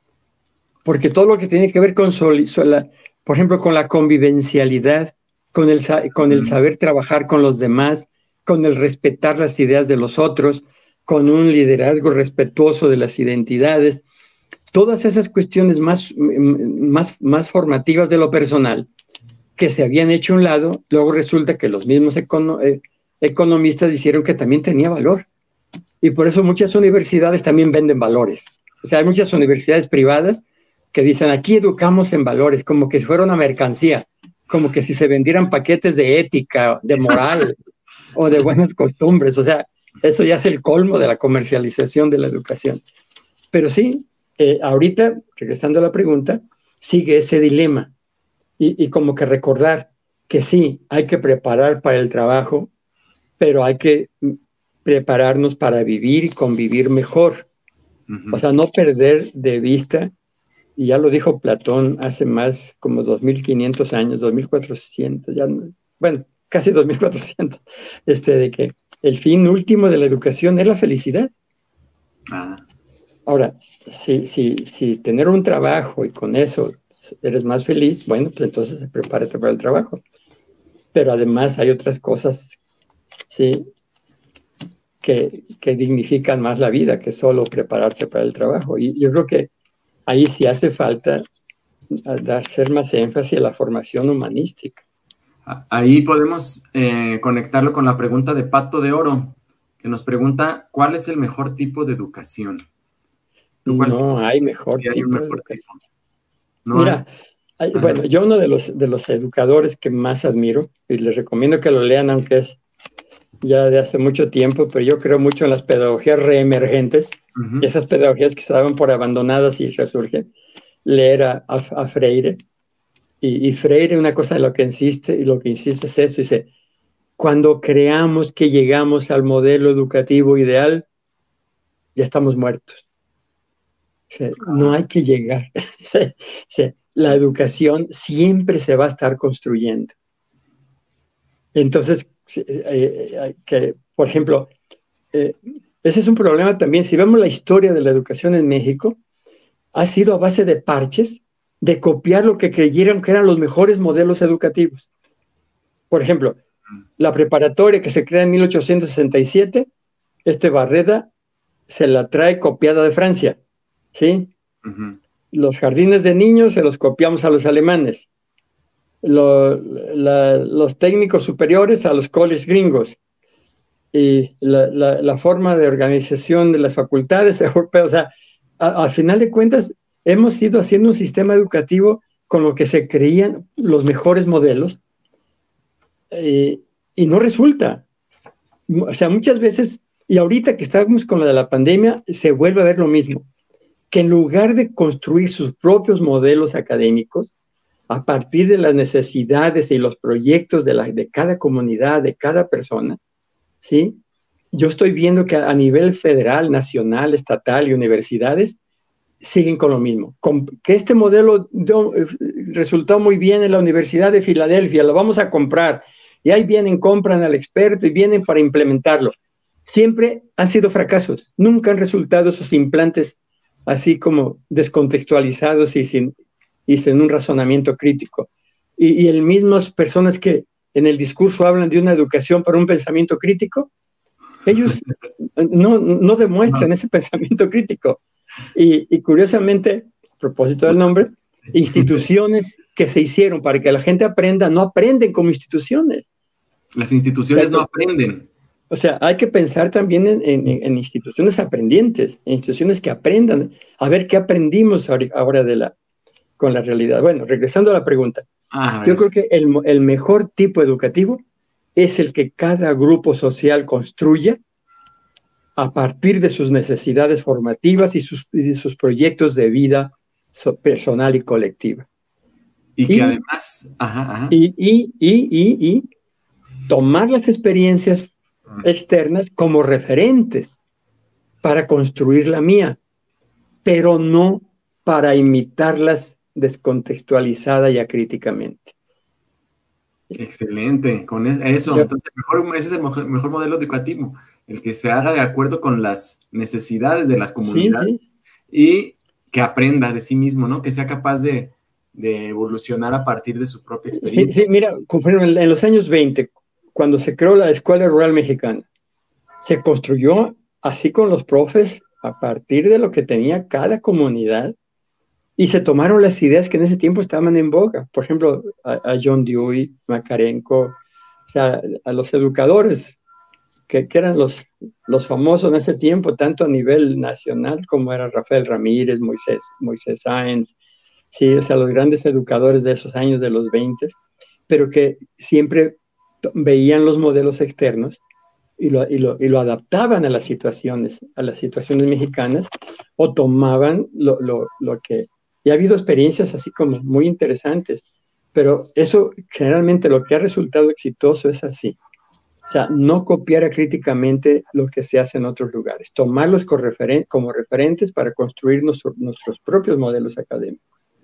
porque todo lo que tiene que ver con, sol, sol, por ejemplo, con la convivencialidad, con el, con el saber trabajar con los demás, con el respetar las ideas de los otros, con un liderazgo respetuoso de las identidades, todas esas cuestiones más, más, más formativas de lo personal que se habían hecho a un lado, luego resulta que los mismos econo eh, economistas dijeron que también tenía valor. Y por eso muchas universidades también venden valores. O sea, hay muchas universidades privadas que dicen, aquí educamos en valores, como que si fuera una mercancía, como que si se vendieran paquetes de ética, de moral o de buenas costumbres. O sea, eso ya es el colmo de la comercialización de la educación. Pero sí, Eh, ahorita, regresando a la pregunta, sigue ese dilema y, y como que recordar que sí, hay que preparar para el trabajo, pero hay que prepararnos para vivir y convivir mejor. Uh-huh. O sea, no perder de vista y ya lo dijo Platón hace más como dos mil quinientos años, dos mil cuatrocientos, ya, bueno, casi dos mil cuatrocientos, este, de que el fin último de la educación es la felicidad. Ah. Ahora, si, si, si tener un trabajo y con eso eres más feliz, bueno, pues entonces prepárate para el trabajo. Pero además hay otras cosas, sí, que, que dignifican más la vida que solo prepararte para el trabajo. Y yo creo que ahí sí hace falta hacer más énfasis a la formación humanística. Ahí podemos eh, conectarlo con la pregunta de Pato de Oro, que nos pregunta, ¿cuál es el mejor tipo de educación? ¿Tú cuál no hay mejor sí hay tipo un de mejor educación. tipo. ¿No Mira, hay? hay, bueno, yo uno de los, de los educadores que más admiro, y les recomiendo que lo lean, aunque es ya de hace mucho tiempo, pero yo creo mucho en las pedagogías reemergentes, uh-huh. Esas pedagogías que estaban por abandonadas y resurgen. Leer a, a, a Freire, y, y Freire, una cosa de lo que insiste, y lo que insiste es eso, dice, cuando creamos que llegamos al modelo educativo ideal, ya estamos muertos. O sea, no hay que llegar. O sea, o sea, la educación siempre se va a estar construyendo. Entonces, eh, que, por ejemplo, eh, ese es un problema también. Si vemos la historia de la educación en México, ha sido a base de parches, de copiar lo que creyeron que eran los mejores modelos educativos. Por ejemplo, la preparatoria que se crea en mil ochocientos sesenta y siete, este Barreda se la trae copiada de Francia, ¿sí? Uh-huh. Los jardines de niños se los copiamos a los alemanes. Lo, la, los técnicos superiores a los colegios gringos. Y la, la, la forma de organización de las facultades europeas. O sea, al final de cuentas, hemos ido haciendo un sistema educativo con lo que se creían los mejores modelos eh, y no resulta. O sea, muchas veces, y ahorita que estamos con la de la pandemia, se vuelve a ver lo mismo, que en lugar de construir sus propios modelos académicos, a partir de las necesidades y los proyectos de, la, de cada comunidad, de cada persona, ¿sí? Yo estoy viendo que a nivel federal, nacional, estatal y universidades siguen con lo mismo. Con, que este modelo dio, resultó muy bien en la Universidad de Filadelfia, lo vamos a comprar. Y ahí vienen, compran al experto y vienen para implementarlo. Siempre han sido fracasos. Nunca han resultado esos implantes así como descontextualizados y sin, y sin un razonamiento crítico. Y, y el mismas personas que en el discurso hablan de una educación para un pensamiento crítico, ellos no, no demuestran no. ese pensamiento crítico. Y, y curiosamente, a propósito del nombre, instituciones que se hicieron para que la gente aprenda, no aprenden como instituciones. Las instituciones no aprenden. O sea, hay que pensar también en, en, en instituciones aprendientes, en instituciones que aprendan, a ver qué aprendimos ahora de la, con la realidad. Bueno, regresando a la pregunta, ah, yo creo que el, el mejor tipo educativo es el que cada grupo social construya a partir de sus necesidades formativas y sus, y sus proyectos de vida personal y colectiva. Y que y, además... Ajá, ajá. Y, y, y, y, y tomar las experiencias externas como referentes para construir la mía, pero no para imitarlas descontextualizada y acríticamente. Excelente, con eso, entonces mejor, ese es el mejor, mejor modelo educativo, el que se haga de acuerdo con las necesidades de las comunidades, sí, sí. Y que aprenda de sí mismo, ¿no? Que sea capaz de, de evolucionar a partir de su propia experiencia. Sí, sí, mira, en los años veinte, cuando se creó la Escuela Rural Mexicana, se construyó así con los profes a partir de lo que tenía cada comunidad y se tomaron las ideas que en ese tiempo estaban en boga. Por ejemplo, a, a John Dewey, Makarenko, o sea, a los educadores que, que eran los, los famosos en ese tiempo, tanto a nivel nacional como era Rafael Ramírez, Moisés, Moisés Sáenz, sí, o sea, los grandes educadores de esos años de los veinte, pero que siempre veían los modelos externos y lo, y, lo, y lo adaptaban a las situaciones, a las situaciones mexicanas, o tomaban lo, lo, lo que... Y ha habido experiencias así como muy interesantes, pero eso generalmente lo que ha resultado exitoso es así. O sea, no copiar acríticamente lo que se hace en otros lugares, tomarlos como, referen como referentes para construir nuestro, nuestros propios modelos académicos.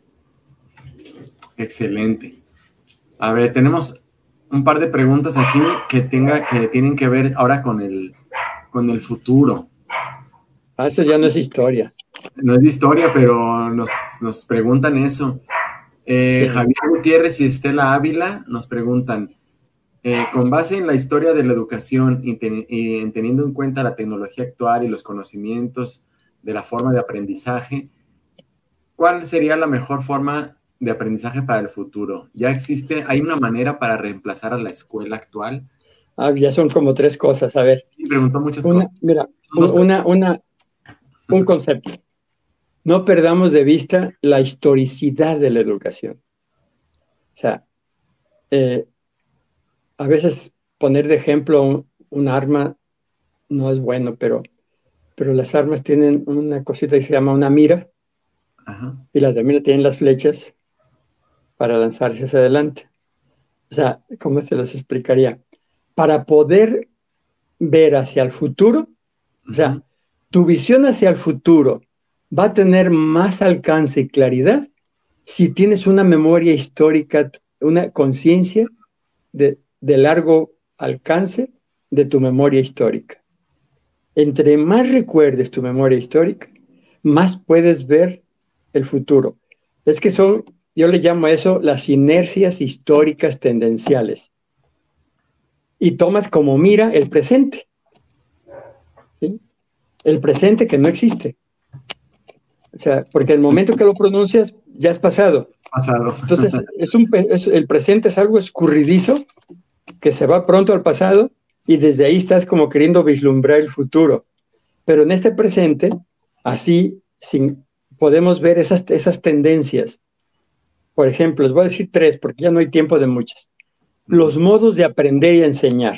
Excelente. A ver, tenemos un par de preguntas aquí que, tenga, que tienen que ver ahora con el, con el futuro. Ah, esto ya no es historia. No es de historia, pero nos, nos preguntan eso. Eh, Sí. Javier Gutiérrez y Estela Ávila nos preguntan, eh, con base en la historia de la educación y, ten, y teniendo en cuenta la tecnología actual y los conocimientos de la forma de aprendizaje, ¿cuál sería la mejor forma de aprendizaje para el futuro? ¿Ya existe, hay una manera para reemplazar a la escuela actual? Ah, ya son como tres cosas. A ver. Sí, preguntó muchas una, cosas. Mira, una, una, un concepto. No perdamos de vista la historicidad de la educación. O sea, eh, a veces poner de ejemplo un, un arma no es bueno, pero, pero las armas tienen una cosita que se llama una mira. Ajá. Y las de mira tienen las flechas para lanzarse hacia adelante. O sea, ¿cómo se les explicaría? Para poder ver hacia el futuro, o sea, uh-huh. tu visión hacia el futuro va a tener más alcance y claridad si tienes una memoria histórica, una conciencia de, de largo alcance de tu memoria histórica. Entre más recuerdes tu memoria histórica, más puedes ver el futuro. Es que son, yo le llamo a eso las inercias históricas tendenciales. Y tomas como mira el presente. ¿Sí? El presente que no existe. O sea, porque el momento que lo pronuncias ya es pasado. Es pasado. Entonces, es un, es, el presente es algo escurridizo que se va pronto al pasado y desde ahí estás como queriendo vislumbrar el futuro. Pero en este presente, así sin, podemos ver esas, esas tendencias. Por ejemplo, les voy a decir tres porque ya no hay tiempo de muchas. Los modos de aprender y enseñar.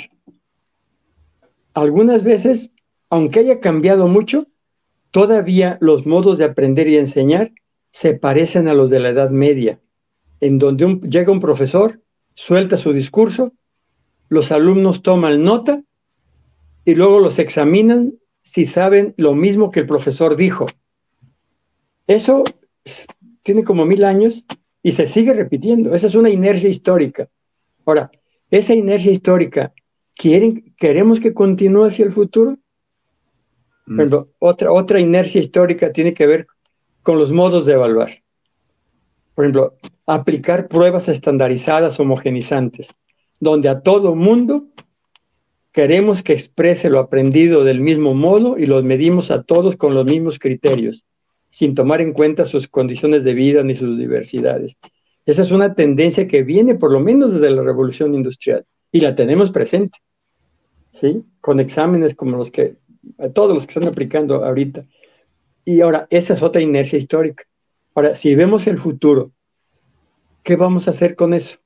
Algunas veces, aunque haya cambiado mucho, todavía los modos de aprender y enseñar se parecen a los de la Edad Media, en donde un, llega un profesor, suelta su discurso, los alumnos toman nota y luego los examinan si saben lo mismo que el profesor dijo. Eso tiene como mil años y se sigue repitiendo. Esa es una inercia histórica. Ahora, esa inercia histórica, ¿quieren, ¿queremos que continúe hacia el futuro? Por ejemplo, otra, otra inercia histórica tiene que ver con los modos de evaluar. Por ejemplo, aplicar pruebas estandarizadas homogenizantes, donde a todo mundo queremos que exprese lo aprendido del mismo modo y los medimos a todos con los mismos criterios, sin tomar en cuenta sus condiciones de vida ni sus diversidades. Esa es una tendencia que viene por lo menos desde la Revolución Industrial y la tenemos presente, ¿sí? Con exámenes como los que a todos los que están aplicando ahorita. Y ahora, esa es otra inercia histórica. Ahora, si vemos el futuro, ¿qué vamos a hacer con eso?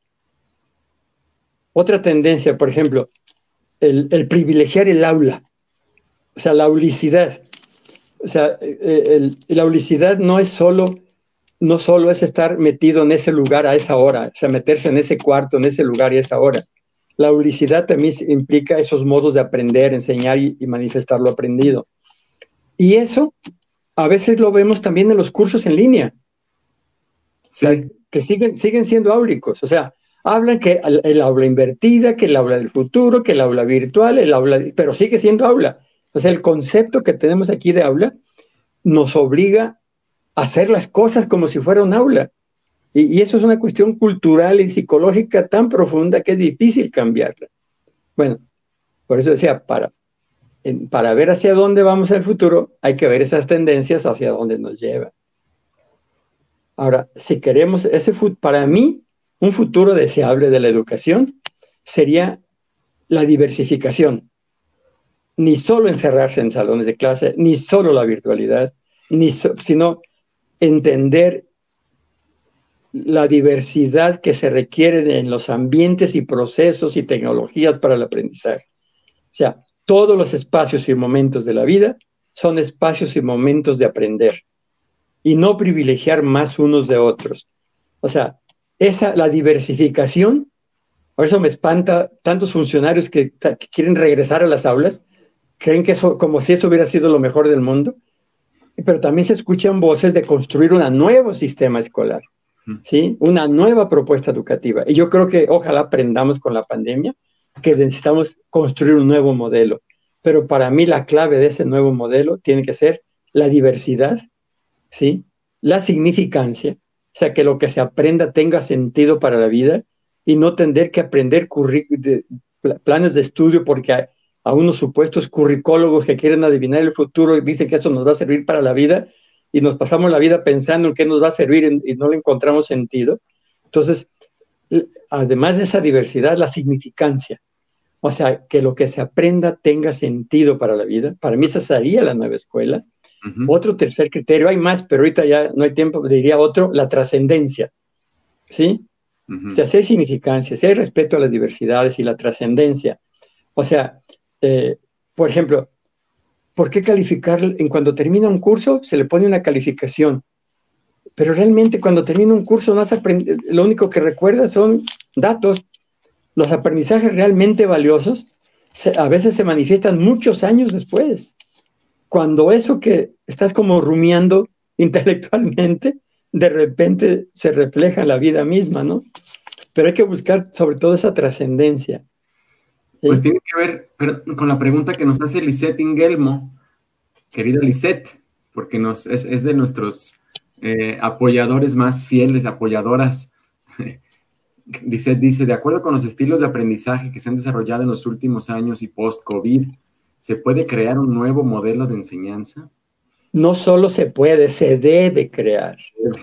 Otra tendencia, por ejemplo, el, el privilegiar el aula, o sea, la aulicidad. O sea, el, la aulicidad no es solo, no solo es estar metido en ese lugar a esa hora, o sea, meterse en ese cuarto, en ese lugar y a esa hora. La aulicidad también implica esos modos de aprender, enseñar y, y manifestar lo aprendido. Y eso a veces lo vemos también en los cursos en línea. Sí. O sea, que siguen, siguen siendo áulicos. O sea, hablan que el, el aula invertida, que el aula del futuro, que el aula virtual, el aula, pero sigue siendo aula. O sea, el concepto que tenemos aquí de aula nos obliga a hacer las cosas como si fuera un aula. Y, y eso es una cuestión cultural y psicológica tan profunda que es difícil cambiarla. Bueno, por eso decía, para, en, para ver hacia dónde vamos en el futuro, hay que ver esas tendencias hacia dónde nos llevan. Ahora, si queremos, ese para mí, un futuro deseable de la educación sería la diversificación. Ni solo encerrarse en salones de clase, ni solo la virtualidad, ni so, sino entender la diversidad que se requiere en los ambientes y procesos y tecnologías para el aprendizaje. O sea, todos los espacios y momentos de la vida son espacios y momentos de aprender y no privilegiar más unos de otros. O sea, esa, la diversificación Por eso me espanta tantos funcionarios que, que quieren regresar a las aulas, creen que eso, como si eso hubiera sido lo mejor del mundo, pero también se escuchan voces de construir un nuevo sistema escolar, ¿sí? Una nueva propuesta educativa. Y yo creo que ojalá aprendamos con la pandemia que necesitamos construir un nuevo modelo. Pero para mí la clave de ese nuevo modelo tiene que ser la diversidad, ¿sí? La significancia, o sea, que lo que se aprenda tenga sentido para la vida y no tener que aprender de, planes de estudio porque hay, a unos supuestos curricólogos que quieren adivinar el futuro y dicen que eso nos va a servir para la vida y nos pasamos la vida pensando en qué nos va a servir y no le encontramos sentido. Entonces, además de esa diversidad, la significancia, o sea, que lo que se aprenda tenga sentido para la vida. Para mí esa sería la nueva escuela. Uh-huh. Otro tercer criterio, hay más, pero ahorita ya no hay tiempo, diría otro, la trascendencia, ¿sí? Uh-huh. O sea, si hay significancia, si hay respeto a las diversidades y la trascendencia. O sea, eh, por ejemplo, ¿por qué calificar? En cuando termina un curso se le pone una calificación, pero realmente cuando termina un curso no has aprendido, lo único que recuerdas son datos. Los aprendizajes realmente valiosos se, a veces se manifiestan muchos años después, cuando eso que estás como rumiando intelectualmente, de repente se refleja en la vida misma, ¿no? Pero hay que buscar sobre todo esa trascendencia. ¿Sí? Pues tiene que ver perdón, con la pregunta que nos hace Lisette Ingelmo, querida Lisette, porque nos, es, es de nuestros eh, apoyadores más fieles, apoyadoras. Lisette dice, de acuerdo con los estilos de aprendizaje que se han desarrollado en los últimos años y post-COVID, ¿se puede crear un nuevo modelo de enseñanza? No solo se puede, se debe crear.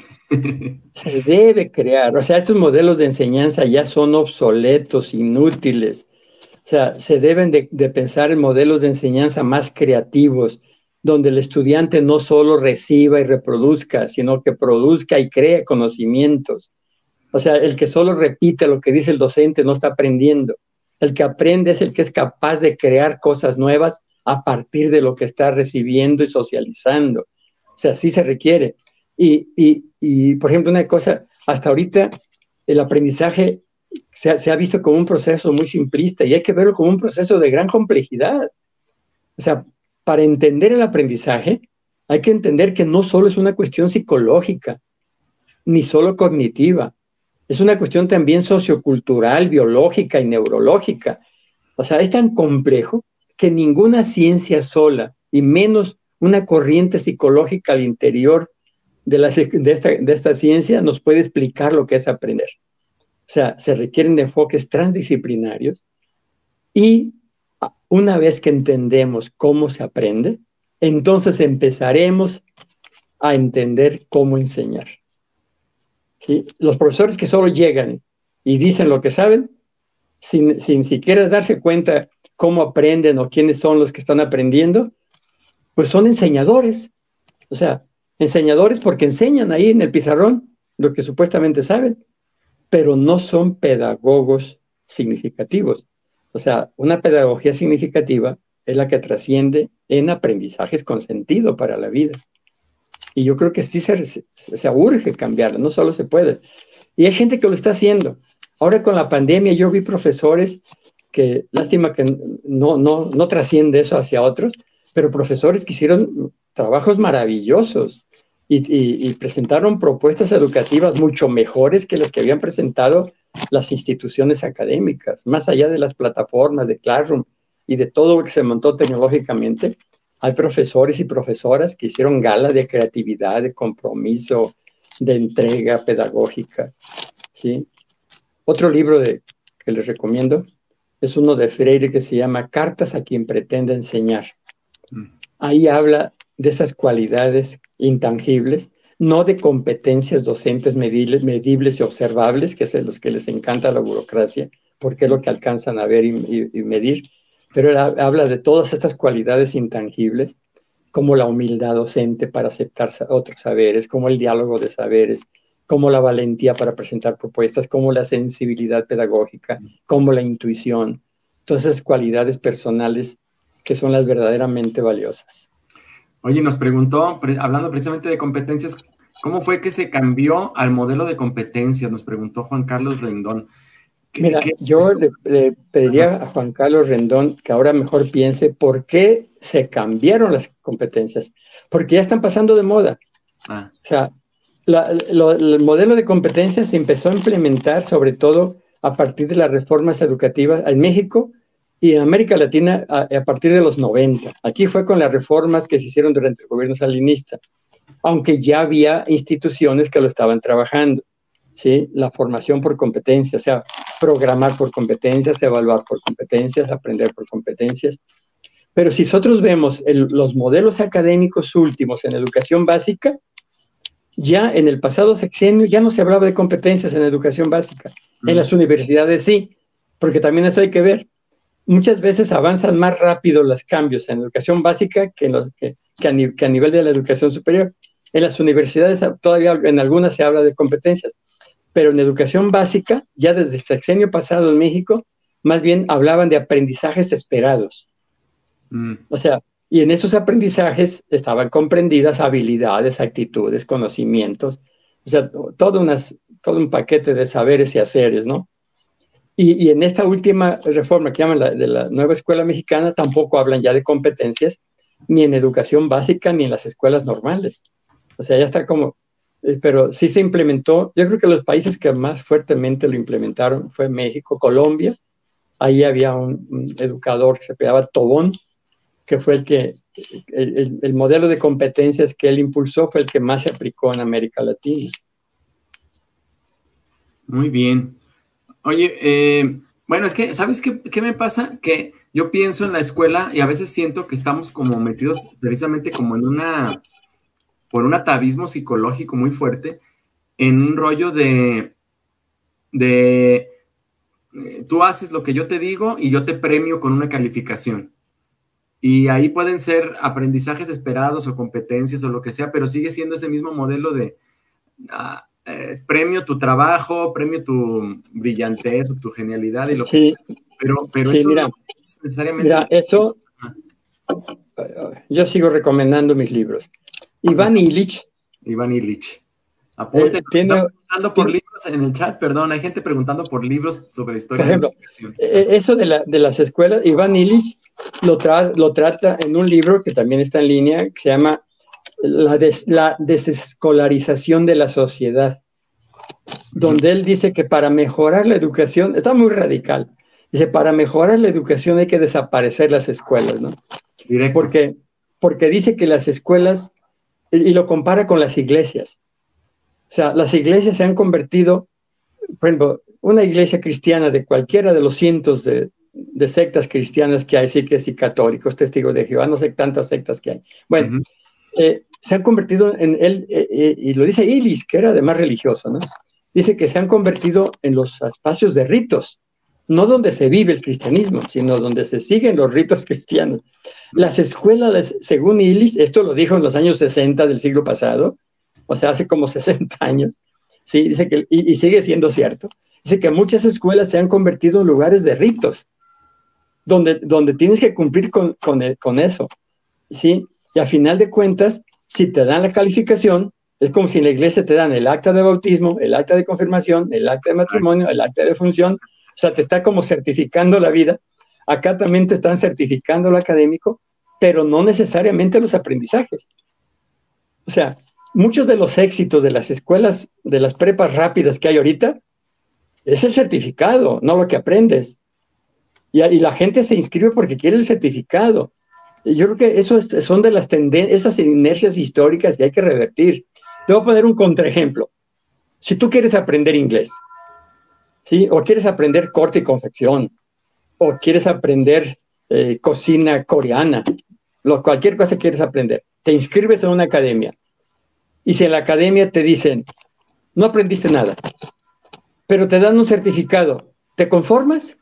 Se debe crear. O sea, estos modelos de enseñanza ya son obsoletos, inútiles. O sea, se deben de, de pensar en modelos de enseñanza más creativos, donde el estudiante no solo reciba y reproduzca, sino que produzca y cree conocimientos. O sea, el que solo repite lo que dice el docente no está aprendiendo. El que aprende es el que es capaz de crear cosas nuevas a partir de lo que está recibiendo y socializando. O sea, sí se requiere. Y, y, y por ejemplo, una cosa, hasta ahorita el aprendizaje se ha, se ha visto como un proceso muy simplista y hay que verlo como un proceso de gran complejidad. O sea, para entender el aprendizaje hay que entender que no solo es una cuestión psicológica, ni solo cognitiva. Es una cuestión también sociocultural, biológica y neurológica. O sea, es tan complejo que ninguna ciencia sola, y menos una corriente psicológica al interior de, la, de, esta, de esta ciencia, nos puede explicar lo que es aprender. O sea, se requieren enfoques transdisciplinarios y una vez que entendemos cómo se aprende, entonces empezaremos a entender cómo enseñar. ¿Sí? Los profesores que solo llegan y dicen lo que saben, sin, sin siquiera darse cuenta cómo aprenden o quiénes son los que están aprendiendo, pues son enseñadores. O sea, enseñadores porque enseñan ahí en el pizarrón lo que supuestamente saben, pero no son pedagogos significativos. O sea, una pedagogía significativa es la que trasciende en aprendizajes con sentido para la vida. Y yo creo que sí se, se, se urge cambiarlo, no solo se puede. Y hay gente que lo está haciendo. Ahora con la pandemia yo vi profesores que, lástima que no, no, no trasciende eso hacia otros, pero profesores que hicieron trabajos maravillosos y, y, y presentaron propuestas educativas mucho mejores que las que habían presentado las instituciones académicas, más allá de las plataformas de Classroom y de todo lo que se montó tecnológicamente. Hay profesores y profesoras que hicieron gala de creatividad, de compromiso, de entrega pedagógica, ¿sí? Otro libro de, que les recomiendo es uno de Freire que se llama Cartas a quien pretende enseñar. Ahí habla de esas cualidades intangibles, no de competencias docentes medibles, medibles y observables, que es a los que les encanta la burocracia, porque es lo que alcanzan a ver y, y, y medir, pero él habla de todas estas cualidades intangibles, como la humildad docente para aceptar otros saberes, como el diálogo de saberes, como la valentía para presentar propuestas, como la sensibilidad pedagógica, como la intuición, todas esas cualidades personales que son las verdaderamente valiosas. Oye, nos preguntó, hablando precisamente de competencias, ¿cómo fue que se cambió al modelo de competencias? Nos preguntó Juan Carlos Rendón. Mira, ¿qué, yo le, le pediría a Juan Carlos Rendón que ahora mejor piense por qué se cambiaron las competencias. Porque ya están pasando de moda. Ah. O sea, la, lo, el modelo de competencias se empezó a implementar sobre todo a partir de las reformas educativas en México y en América Latina a, a partir de los noventa. Aquí fue con las reformas que se hicieron durante el gobierno salinista, aunque ya había instituciones que lo estaban trabajando. ¿Sí? La formación por competencias, o sea, programar por competencias, evaluar por competencias, aprender por competencias. Pero si nosotros vemos el, los modelos académicos últimos en educación básica, ya en el pasado sexenio ya no se hablaba de competencias en educación básica. Mm. En las universidades sí, porque también eso hay que ver. Muchas veces avanzan más rápido los cambios en educación básica que, en lo, que, que, a, que a nivel de la educación superior. En las universidades todavía en algunas se habla de competencias, pero en educación básica, ya desde el sexenio pasado en México, más bien hablaban de aprendizajes esperados. Mm. O sea, y en esos aprendizajes estaban comprendidas habilidades, actitudes, conocimientos, o sea, todo, unas, todo un paquete de saberes y haceres, ¿no? Y, y en esta última reforma que llaman la, de la nueva escuela mexicana, tampoco hablan ya de competencias, ni en educación básica, ni en las escuelas normales. O sea, ya está como, eh, pero sí se implementó. Yo creo que los países que más fuertemente lo implementaron fue México, Colombia. Ahí había un, un educador que se llamaba Tobón, que fue el que, el, el, el modelo de competencias que él impulsó fue el que más se aplicó en América Latina. Muy bien. Oye, eh, bueno, es que, ¿sabes qué, qué me pasa? Que yo pienso en la escuela y a veces siento que estamos como metidos precisamente como en una... por un atavismo psicológico muy fuerte, en un rollo de, de eh, tú haces lo que yo te digo y yo te premio con una calificación. Y ahí pueden ser aprendizajes esperados o competencias o lo que sea, pero sigue siendo ese mismo modelo de uh, eh, premio tu trabajo, premio tu brillantez o tu genialidad y lo que sí. sea. Pero, pero sí, eso mira, no es necesariamente... Mira, eso... Yo sigo recomendando mis libros. Iván Illich. Iván Illich. Apunten, eh, tiene, están preguntando por tiene, libros en el chat, perdón, hay gente preguntando por libros sobre historia por ejemplo, de la educación. Eso de, la, de las escuelas, Iván Illich lo, tra lo trata en un libro que también está en línea, que se llama La, des la desescolarización de la sociedad, donde él dice que para mejorar la educación, está muy radical, dice, para mejorar la educación hay que desaparecer las escuelas, ¿no? Directo. Porque, porque dice que las escuelas, y lo compara con las iglesias, o sea, las iglesias se han convertido, por ejemplo, una iglesia cristiana de cualquiera de los cientos de, de sectas cristianas que hay, sí que sí, católicos, testigos de Jehová, no sé tantas sectas que hay. Bueno, uh-huh. eh, se han convertido en él, eh, eh, y lo dice Illich, que era además religioso, ¿no? Dice que se han convertido en los espacios de ritos, no donde se vive el cristianismo, sino donde se siguen los ritos cristianos. Las escuelas, según Illich, esto lo dijo en los años sesenta del siglo pasado, o sea, hace como sesenta años, sí, dice que, y, y sigue siendo cierto, dice que muchas escuelas se han convertido en lugares de ritos, donde, donde tienes que cumplir con, con, el, con eso, ¿sí? Y a final de cuentas, si te dan la calificación, es como si en la iglesia te dan el acta de bautismo, el acta de confirmación, el acta de matrimonio, el acta de función, o sea, te está como certificando la vida. Acá también te están certificando lo académico, pero no necesariamente los aprendizajes. O sea, muchos de los éxitos de las escuelas, de las prepas rápidas que hay ahorita, es el certificado, no lo que aprendes. Y, y la gente se inscribe porque quiere el certificado. Y yo creo que eso es, son de las tendencias, esas inercias históricas que hay que revertir. Te voy a poner un contraejemplo. Si tú quieres aprender inglés, ¿sí? O quieres aprender corte y confección, o quieres aprender eh, cocina coreana, lo, cualquier cosa quieres aprender, te inscribes en una academia. Y si en la academia te dicen, no aprendiste nada, pero te dan un certificado, ¿te conformas?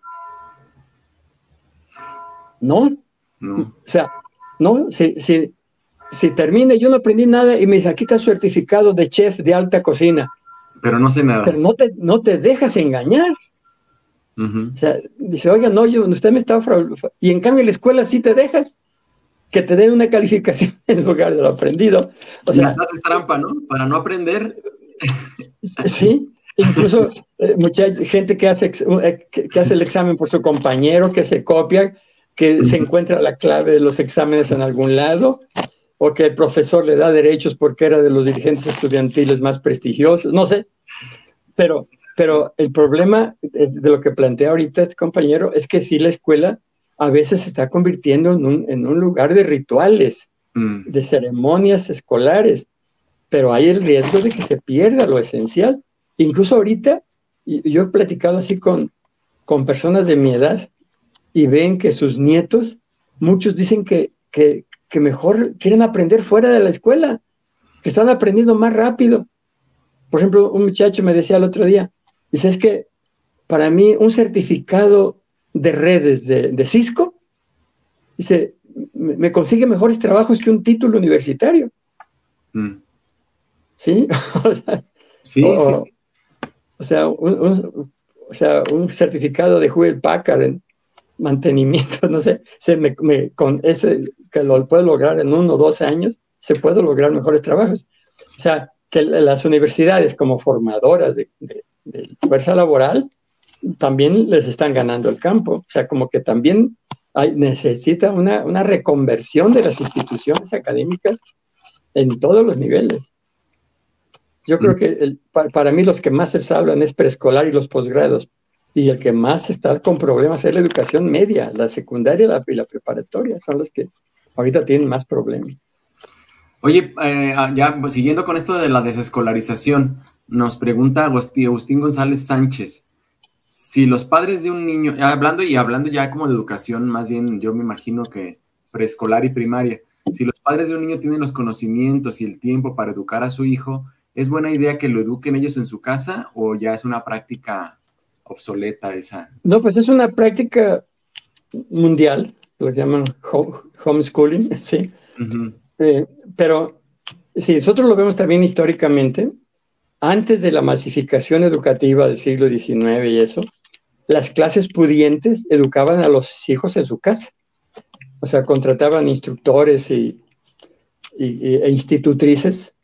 No. No. O sea, no, si, si, si termina, yo no aprendí nada y me dice, aquí está su certificado de chef de alta cocina. Pero no sé nada. Pero no te, no te dejas engañar. Uh-huh. O sea, dice, oiga, no, yo, usted me está... Y en cambio en la escuela sí te dejas que te den una calificación en lugar de lo aprendido. O sea, haces trampa, ¿no? Para no aprender. Sí, incluso eh, mucha gente que hace, eh, que, que hace el examen por su compañero, que se copia, que se encuentra la clave de los exámenes en algún lado, o que el profesor le da derechos porque era de los dirigentes estudiantiles más prestigiosos, no sé, pero, pero el problema de lo que plantea ahorita este compañero es que sí, la escuela a veces se está convirtiendo en un, en un lugar de rituales, mm. de ceremonias escolares, pero hay el riesgo de que se pierda lo esencial. Incluso ahorita, yo he platicado así con, con personas de mi edad y ven que sus nietos, muchos dicen que, que, que mejor quieren aprender fuera de la escuela, que están aprendiendo más rápido. Por ejemplo, un muchacho me decía el otro día, dice, es que para mí un certificado de redes de, de Cisco, dice, me, me consigue mejores trabajos que un título universitario. Mm. ¿Sí? o sea, sí, o, sí, sí. O sea, un, un, o sea, un certificado de Hewlett Packard en mantenimiento, no sé, se me, me, con ese que lo puedo lograr en uno o dos años, se puede lograr mejores trabajos. O sea, que las universidades como formadoras de, de, de fuerza laboral también les están ganando el campo. O sea, como que también hay, necesita una, una reconversión de las instituciones académicas en todos los niveles. Yo creo que el, para, para mí los que más se hablan es preescolar y los posgrados. Y el que más está con problemas es la educación media, la secundaria la, y la preparatoria. Son los que ahorita tienen más problemas. Oye, eh, ya siguiendo con esto de la desescolarización, nos pregunta Agustín, Agustín González Sánchez, si los padres de un niño, hablando y hablando ya como de educación, más bien yo me imagino que preescolar y primaria, si los padres de un niño tienen los conocimientos y el tiempo para educar a su hijo, ¿es buena idea que lo eduquen ellos en su casa o ya es una práctica obsoleta esa? No, pues es una práctica mundial, lo que llaman home, homeschooling, sí. Uh-huh. Eh, pero si nosotros lo vemos también históricamente, antes de la masificación educativa del siglo diecinueve y eso, las clases pudientes educaban a los hijos en su casa. O sea, contrataban instructores y, y, e institutrices,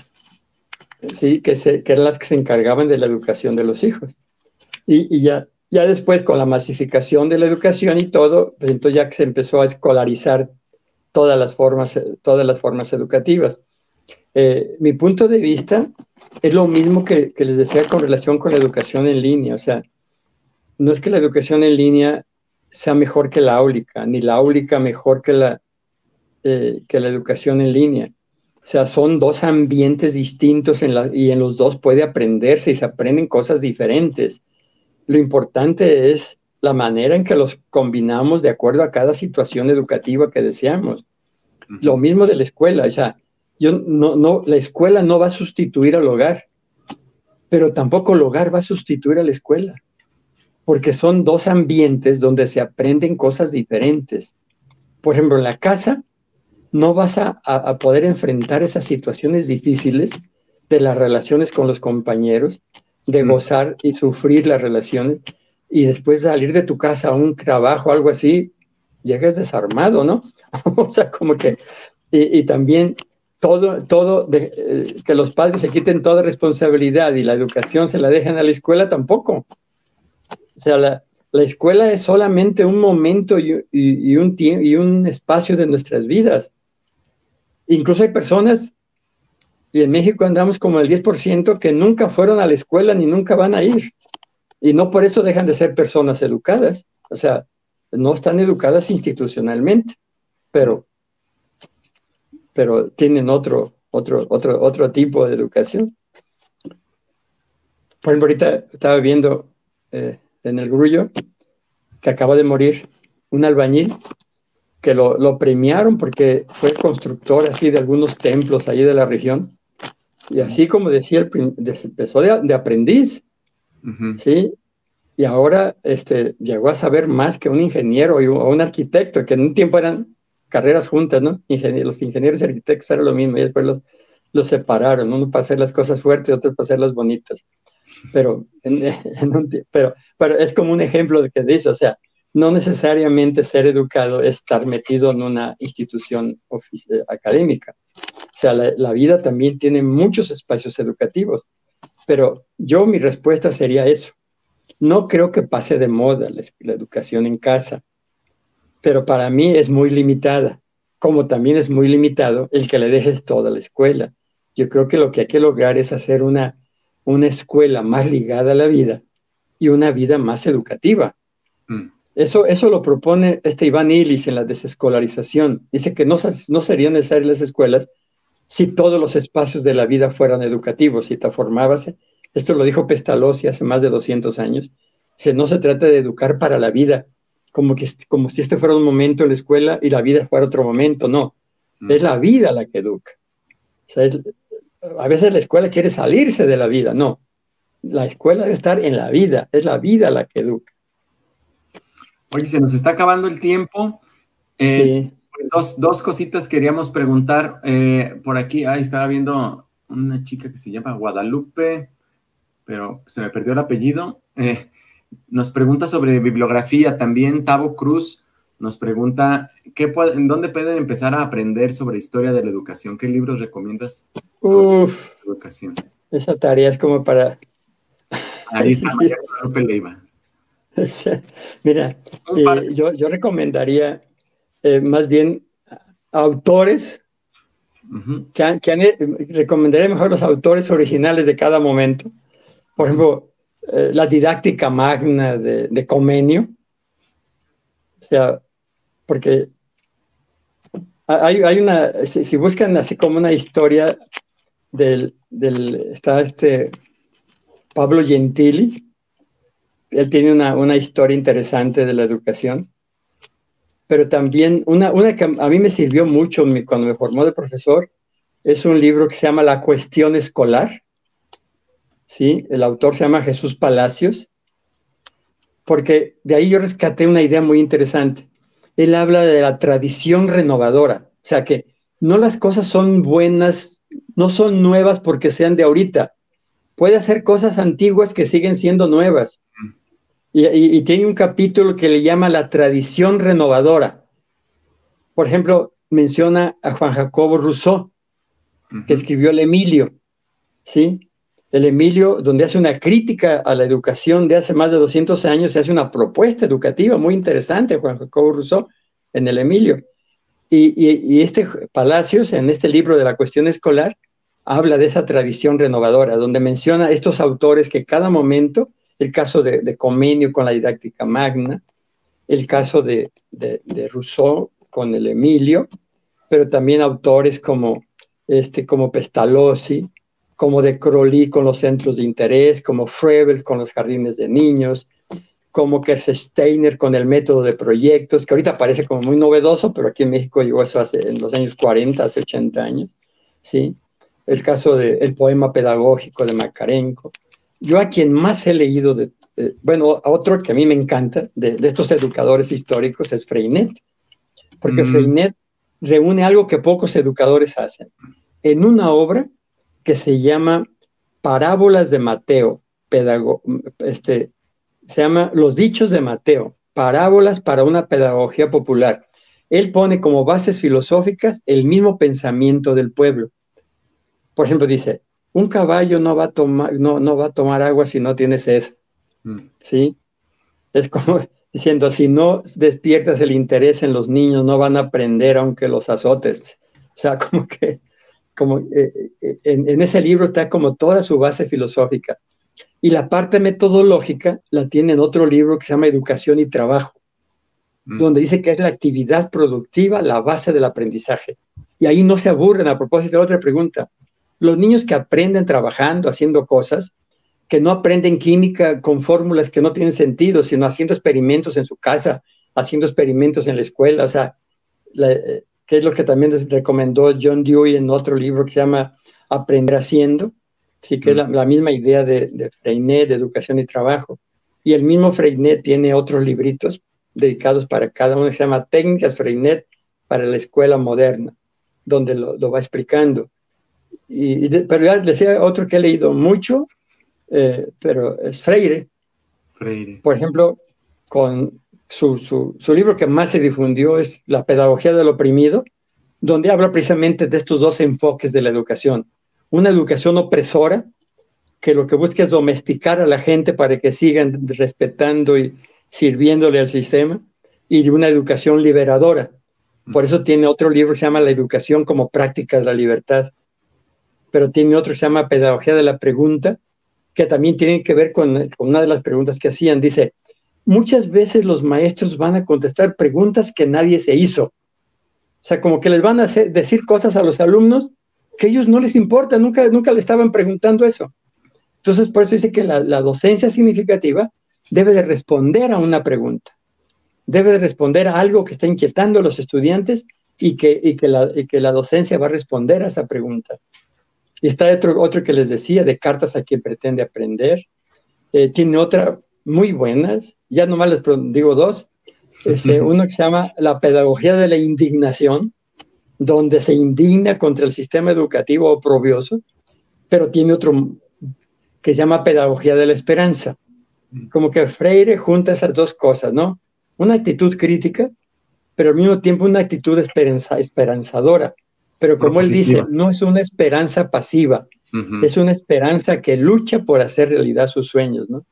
sí, que, se, que eran las que se encargaban de la educación de los hijos. Y, y ya, ya después, con la masificación de la educación y todo, pues entonces ya que se empezó a escolarizar todas las formas, todas las formas educativas. Eh, mi punto de vista es lo mismo que, que les decía con relación con la educación en línea. O sea, no es que la educación en línea sea mejor que la áulica, ni la áulica mejor que la, eh, que la educación en línea. O sea, son dos ambientes distintos en la, y en los dos puede aprenderse y se aprenden cosas diferentes. Lo importante es la manera en que los combinamos de acuerdo a cada situación educativa que deseamos. Uh-huh. Lo mismo de la escuela, o sea, yo no, no, la escuela no va a sustituir al hogar, pero tampoco el hogar va a sustituir a la escuela, porque son dos ambientes donde se aprenden cosas diferentes. Por ejemplo, en la casa no vas a, a poder enfrentar esas situaciones difíciles de las relaciones con los compañeros, de gozar y sufrir las relaciones, y después salir de tu casa a un trabajo, algo así, llegas desarmado, ¿no? O sea, como que, y, y también todo, todo de, eh, que los padres se quiten toda responsabilidad y la educación se la dejen a la escuela, tampoco. O sea, la, la escuela es solamente un momento y, y, y, un tiempo, y un espacio de nuestras vidas. Incluso hay personas, y en México andamos como el diez por ciento, que nunca fueron a la escuela ni nunca van a ir. Y no por eso dejan de ser personas educadas. O sea, no están educadas institucionalmente, pero, pero tienen otro, otro, otro, otro tipo de educación. Por ejemplo, ahorita estaba viendo eh, en el Grullo que acaba de morir un albañil que lo, lo premiaron porque fue constructor así de algunos templos ahí de la región. Y así como decía, el, empezó de, de aprendiz, uh-huh. ¿sí? Y ahora este, llegó a saber más que un ingeniero o un arquitecto, que en un tiempo eran carreras juntas, ¿no? Ingenier los ingenieros y arquitectos eran lo mismo, y después los, los separaron, uno para hacer las cosas fuertes, otro para hacerlas bonitas. Pero, en, en un, pero, pero es como un ejemplo de que dice, o sea, no necesariamente ser educado es estar metido en una institución académica. O sea, la, la vida también tiene muchos espacios educativos. Pero yo mi respuesta sería eso. No creo que pase de moda la, la educación en casa, pero para mí es muy limitada, como también es muy limitado el que le dejes toda la escuela. Yo creo que lo que hay que lograr es hacer una, una escuela más ligada a la vida y una vida más educativa. Mm. Eso, eso lo propone este Iván Illich en la desescolarización. Dice que no, no serían necesarias las escuelas si todos los espacios de la vida fueran educativos, si te formabas. Esto lo dijo Pestalozzi hace más de doscientos años. Dice, no se trata de educar para la vida, como, que, como si este fuera un momento en la escuela y la vida fuera otro momento. No, mm. es la vida la que educa. O sea, es, a veces la escuela quiere salirse de la vida. No, la escuela debe estar en la vida, es la vida la que educa. Oye, se nos está acabando el tiempo. Eh, sí. pues dos, dos cositas queríamos preguntar. Eh, por aquí, ahí estaba viendo una chica que se llama Guadalupe, pero se me perdió el apellido. Eh, nos pregunta sobre bibliografía también. Tavo Cruz nos pregunta, ¿qué puede, ¿en dónde pueden empezar a aprender sobre historia de la educación? ¿Qué libros recomiendas sobre Uf, la educación? Esa tarea es como para... Ahí está María Guadalupe Leiva. O sea, mira, eh, yo, yo recomendaría eh, más bien autores uh-huh. que han, que han, recomendaría mejor los autores originales de cada momento. Por ejemplo, eh, la didáctica magna de, de Comenio. O sea, porque hay, hay una, si, si buscan así como una historia del, del está este Pablo Gentili. Él tiene una, una historia interesante de la educación, pero también una, una que a mí me sirvió mucho cuando me formó de profesor, es un libro que se llama La Cuestión Escolar, ¿sí? El autor se llama Jesús Palacios, porque de ahí yo rescaté una idea muy interesante. Él habla de la tradición renovadora, o sea que no las cosas son buenas, no son nuevas porque sean de ahorita, puede hacer cosas antiguas que siguen siendo nuevas. Y, y, y tiene un capítulo que le llama la tradición renovadora. Por ejemplo, menciona a Juan Jacobo Rousseau, uh-huh. que escribió el Emilio, ¿sí? El Emilio, donde hace una crítica a la educación de hace más de doscientos años, se hace una propuesta educativa muy interesante, Juan Jacobo Rousseau, en el Emilio. Y, y, y este Palacios, en este libro de la cuestión escolar, habla de esa tradición renovadora, donde menciona a estos autores que cada momento, el caso de, de Comenio con la didáctica magna, el caso de, de, de Rousseau con el Emilio, pero también autores como, este, como Pestalozzi, como de Crowley con los centros de interés, como Froebel con los jardines de niños, como Kersteiner con el método de proyectos, que ahorita parece como muy novedoso, pero aquí en México llegó eso hace, en los años cuarenta, hace ochenta años, ¿sí? El caso del poema pedagógico de Makarenko. Yo a quien más he leído, de, eh, bueno, a otro que a mí me encanta, de, de estos educadores históricos, es Freinet, porque mm. Freinet reúne algo que pocos educadores hacen, en una obra que se llama Parábolas de Mateo, pedago, este, se llama Los Dichos de Mateo, Parábolas para una Pedagogía Popular. Él pone como bases filosóficas el mismo pensamiento del pueblo. Por ejemplo, dice, un caballo no va a tomar, no, no va a tomar agua si no tiene sed, mm. ¿sí? Es como diciendo, si no despiertas el interés en los niños, no van a aprender aunque los azotes. O sea, como que como, eh, eh, en, en ese libro está como toda su base filosófica. Y la parte metodológica la tiene en otro libro que se llama Educación y Trabajo, mm. donde dice que es la actividad productiva la base del aprendizaje. Y ahí no se aburren. A propósito de otra pregunta, los niños que aprenden trabajando, haciendo cosas, que no aprenden química con fórmulas que no tienen sentido, sino haciendo experimentos en su casa, haciendo experimentos en la escuela, o sea, la, eh, que es lo que también recomendó John Dewey en otro libro que se llama Aprender Haciendo, sí, que mm. es la, la misma idea de, de Freinet, de educación y trabajo. Y el mismo Freinet tiene otros libritos dedicados para cada uno, que se llama Técnicas Freinet para la Escuela Moderna, donde lo, lo va explicando. Y, y de, pero ya decía otro que he leído mucho, eh, pero es Freire. Freire. Por ejemplo, con su, su, su libro que más se difundió es La Pedagogía del Oprimido, donde habla precisamente de estos dos enfoques de la educación. Una educación opresora, que lo que busca es domesticar a la gente para que sigan respetando y sirviéndole al sistema, y una educación liberadora. Por eso tiene otro libro que se llama La educación como práctica de la libertad, pero tiene otro que se llama Pedagogía de la pregunta, que también tiene que ver con, con una de las preguntas que hacían. Dice, muchas veces los maestros van a contestar preguntas que nadie se hizo. O sea, como que les van a hacer, decir cosas a los alumnos que a ellos no les importa, nunca, nunca le estaban preguntando eso. Entonces, por eso dice que la, la docencia significativa debe de responder a una pregunta, debe de responder a algo que está inquietando a los estudiantes y que, y que, la, y que la docencia va a responder a esa pregunta. Y está otro, otro que les decía, de cartas a quien pretende aprender. Eh, tiene otra muy buenas, ya nomás les digo dos. Es, eh, uno que se llama La pedagogía de la indignación, donde se indigna contra el sistema educativo oprobioso, pero tiene otro que se llama Pedagogía de la esperanza. Como que Freire junta esas dos cosas, ¿no? Una actitud crítica, pero al mismo tiempo una actitud esperanza, esperanzadora. Pero como él dice, no es una esperanza pasiva, uh-huh. es una esperanza que lucha por hacer realidad sus sueños, ¿no?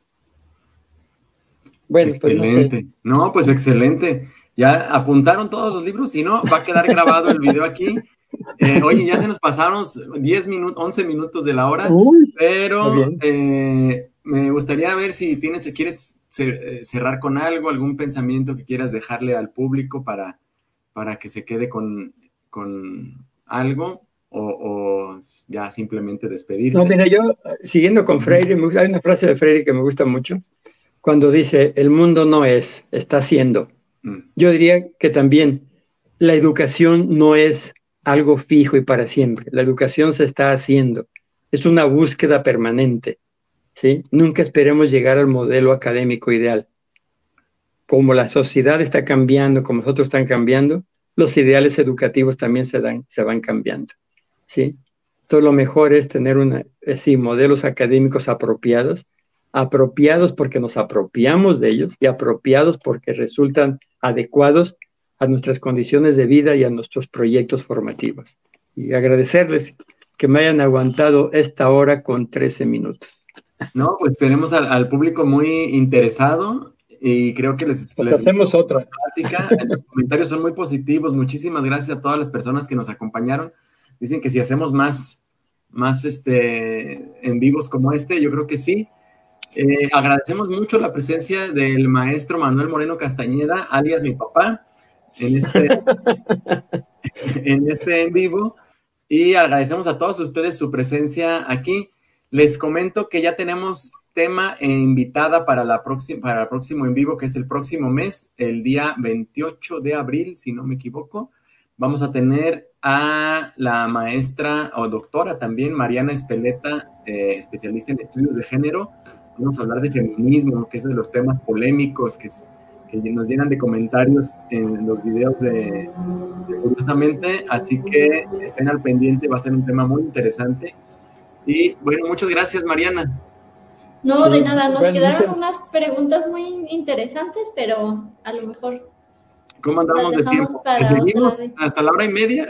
Bueno, excelente. Pues no, sé. no, pues excelente. Ya apuntaron todos los libros, si no, va a quedar grabado el video aquí. Eh, oye, ya se nos pasaron diez minutos, once minutos de la hora, Uy, pero eh, me gustaría ver si tienes, quieres cerrar con algo, algún pensamiento que quieras dejarle al público para, para que se quede con, con algo, o, o ya simplemente despedirte. No, mira, yo, siguiendo con Freire, hay una frase de Freire que me gusta mucho, cuando dice, el mundo no es, está siendo. Mm. Yo diría que también la educación no es algo fijo y para siempre. La educación se está haciendo. Es una búsqueda permanente, ¿sí? Nunca esperemos llegar al modelo académico ideal. Como la sociedad está cambiando, como nosotros están cambiando, los ideales educativos también se, dan, se van cambiando, ¿sí? Entonces lo mejor es tener una, sí, modelos académicos apropiados, apropiados porque nos apropiamos de ellos y apropiados porque resultan adecuados a nuestras condiciones de vida y a nuestros proyectos formativos. Y agradecerles que me hayan aguantado esta hora con trece minutos. No, pues tenemos al, al público muy interesado y creo que les, pues les hacemos otra. Los comentarios son muy positivos. Muchísimas gracias a todas las personas que nos acompañaron. Dicen que si hacemos más, más este, en vivos como este, yo creo que sí. Eh, agradecemos mucho la presencia del maestro Manuel Moreno Castañeda, alias mi papá, en este, en este en vivo, y agradecemos a todos ustedes su presencia aquí. Les comento que ya tenemos tema e invitada para, la próxima, para el próximo en vivo, que es el próximo mes, el día veintiocho de abril, si no me equivoco. Vamos a tener a la maestra o doctora también, Mariana Espeleta, eh, especialista en estudios de género. Vamos a hablar de feminismo, que es de los temas polémicos que, que nos llenan de comentarios en los videos de, de Curiosamente, así que estén al pendiente, va a ser un tema muy interesante. Y bueno, muchas gracias, Mariana. No, sí, de nada, nos bueno, quedaron unas preguntas muy interesantes, pero a lo mejor... ¿Cómo andamos de tiempo? ¿Seguimos hasta la hora y media?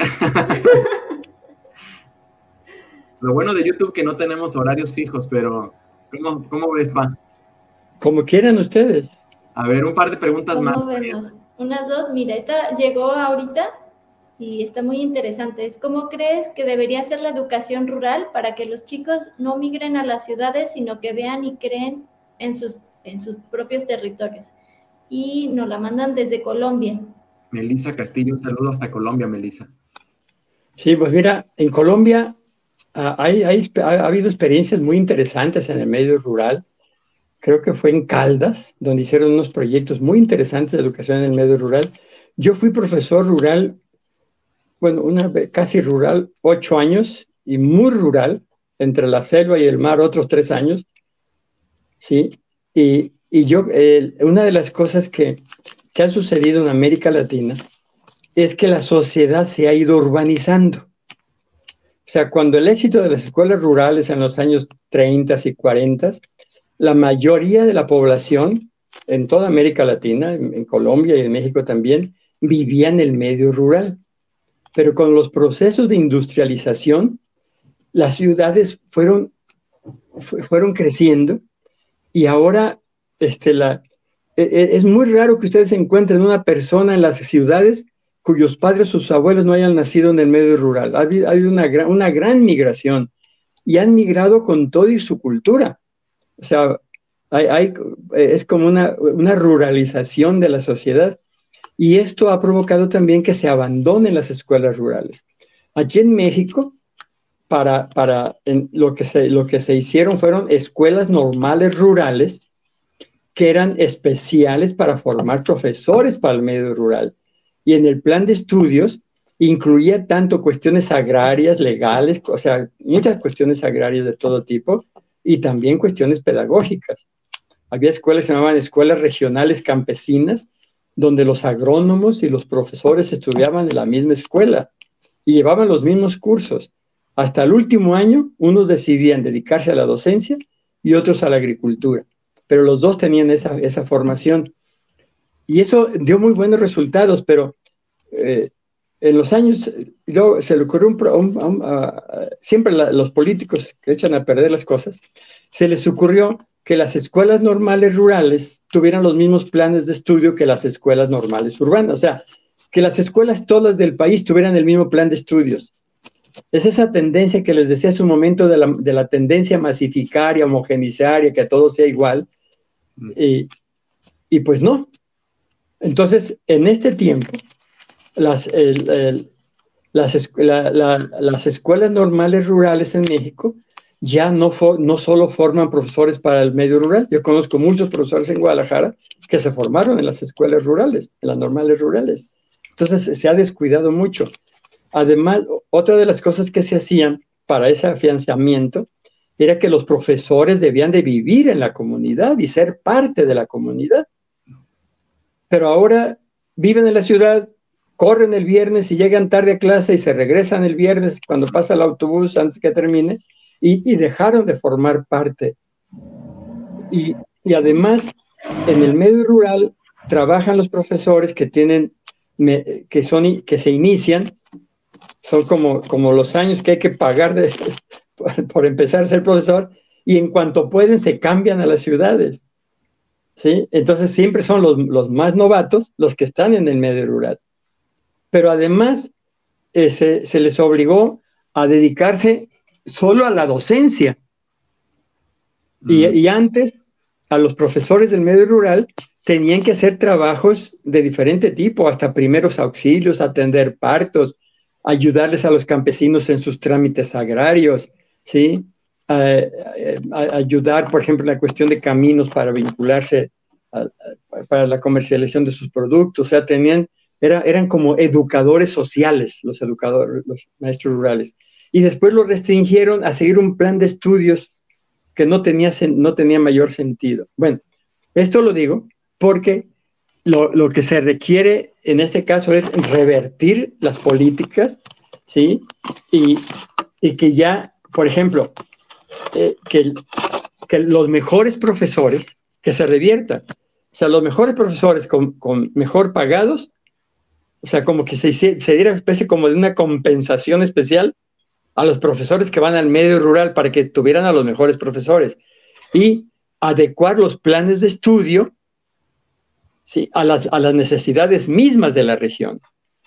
Lo bueno de YouTube que no tenemos horarios fijos, pero... ¿Cómo, ¿Cómo ves, va? Como quieran ustedes. A ver, un par de preguntas más. Vemos? Unas dos, mira, esta llegó ahorita y está muy interesante. Es, ¿cómo crees que debería ser la educación rural para que los chicos no migren a las ciudades, sino que vean y creen en sus, en sus propios territorios? Y nos la mandan desde Colombia. Melissa Castillo, un saludo hasta Colombia, Melissa. Sí, pues mira, en Colombia... Uh, hay, hay, ha habido experiencias muy interesantes en el medio rural. Creo que fue en Caldas, donde hicieron unos proyectos muy interesantes de educación en el medio rural. Yo fui profesor rural, bueno, una casi rural, ocho años, y muy rural, entre la selva y el mar, otros tres años. ¿Sí? Y, y yo, eh, una de las cosas que, que ha sucedido en América Latina es que la sociedad se ha ido urbanizando. O sea, cuando el éxito de las escuelas rurales en los años treinta y cuarenta, la mayoría de la población en toda América Latina, en, en Colombia y en México también, vivía en el medio rural. Pero con los procesos de industrialización, las ciudades fueron fueron creciendo y ahora este, la, es muy raro que ustedes encuentren una persona en las ciudades cuyos padres o sus abuelos no hayan nacido en el medio rural. Ha habido una gran, una gran migración y han migrado con todo y su cultura. O sea, hay, hay, es como una, una ruralización de la sociedad y esto ha provocado también que se abandonen las escuelas rurales. Aquí en México, para, para en lo, que se, lo que se hicieron fueron escuelas normales rurales que eran especiales para formar profesores para el medio rural. Y en el plan de estudios incluía tanto cuestiones agrarias, legales, o sea, muchas cuestiones agrarias de todo tipo, y también cuestiones pedagógicas. Había escuelas que se llamaban escuelas regionales campesinas, donde los agrónomos y los profesores estudiaban en la misma escuela y llevaban los mismos cursos. Hasta el último año, unos decidían dedicarse a la docencia y otros a la agricultura, pero los dos tenían esa, esa formación. Y eso dio muy buenos resultados, pero eh, en los años, yo, se le ocurrió un, un, un, uh, siempre la, los políticos que echan a perder las cosas, se les ocurrió que las escuelas normales rurales tuvieran los mismos planes de estudio que las escuelas normales urbanas, o sea, que las escuelas todas del país tuvieran el mismo plan de estudios. Es esa tendencia que les decía hace un momento de la, de la tendencia masificaria, homogenizaria, que todo sea igual, y, y pues no. Entonces, en este tiempo, las, el, el, las, la, la, las escuelas normales rurales en México ya no, for, no solo forman profesores para el medio rural. Yo conozco muchos profesores en Guadalajara que se formaron en las escuelas rurales, en las normales rurales. Entonces, se ha descuidado mucho. Además, otra de las cosas que se hacían para ese afianzamiento era que los profesores debían de vivir en la comunidad y ser parte de la comunidad. Pero ahora viven en la ciudad, corren el viernes y llegan tarde a clase y se regresan el viernes cuando pasa el autobús antes que termine y, y dejaron de formar parte. Y, y además, en el medio rural trabajan los profesores que tienen, que, son, que se inician, son como, como los años que hay que pagar de, por, por empezar a ser profesor, y en cuanto pueden se cambian a las ciudades. ¿Sí? Entonces siempre son los, los más novatos los que están en el medio rural. Pero además eh, se, se les obligó a dedicarse solo a la docencia. Mm. Y, y antes a los profesores del medio rural tenían que hacer trabajos de diferente tipo, hasta primeros auxilios, atender partos, ayudarles a los campesinos en sus trámites agrarios, ¿sí? Uh, a ayudar, por ejemplo, en la cuestión de caminos para vincularse a, a, para la comercialización de sus productos. O sea, tenían, era, eran como educadores sociales los educadores, los maestros rurales. Y después los restringieron a seguir un plan de estudios que no tenía, no tenía mayor sentido. Bueno, esto lo digo porque lo, lo que se requiere en este caso es revertir las políticas, ¿sí? Y, y que ya, por ejemplo, Eh, que, que los mejores profesores, que se reviertan, o sea, los mejores profesores con, con mejor pagados, o sea, como que se, se diera una especie como de una compensación especial a los profesores que van al medio rural para que tuvieran a los mejores profesores y adecuar los planes de estudio, ¿sí? a, las, a las necesidades mismas de la región.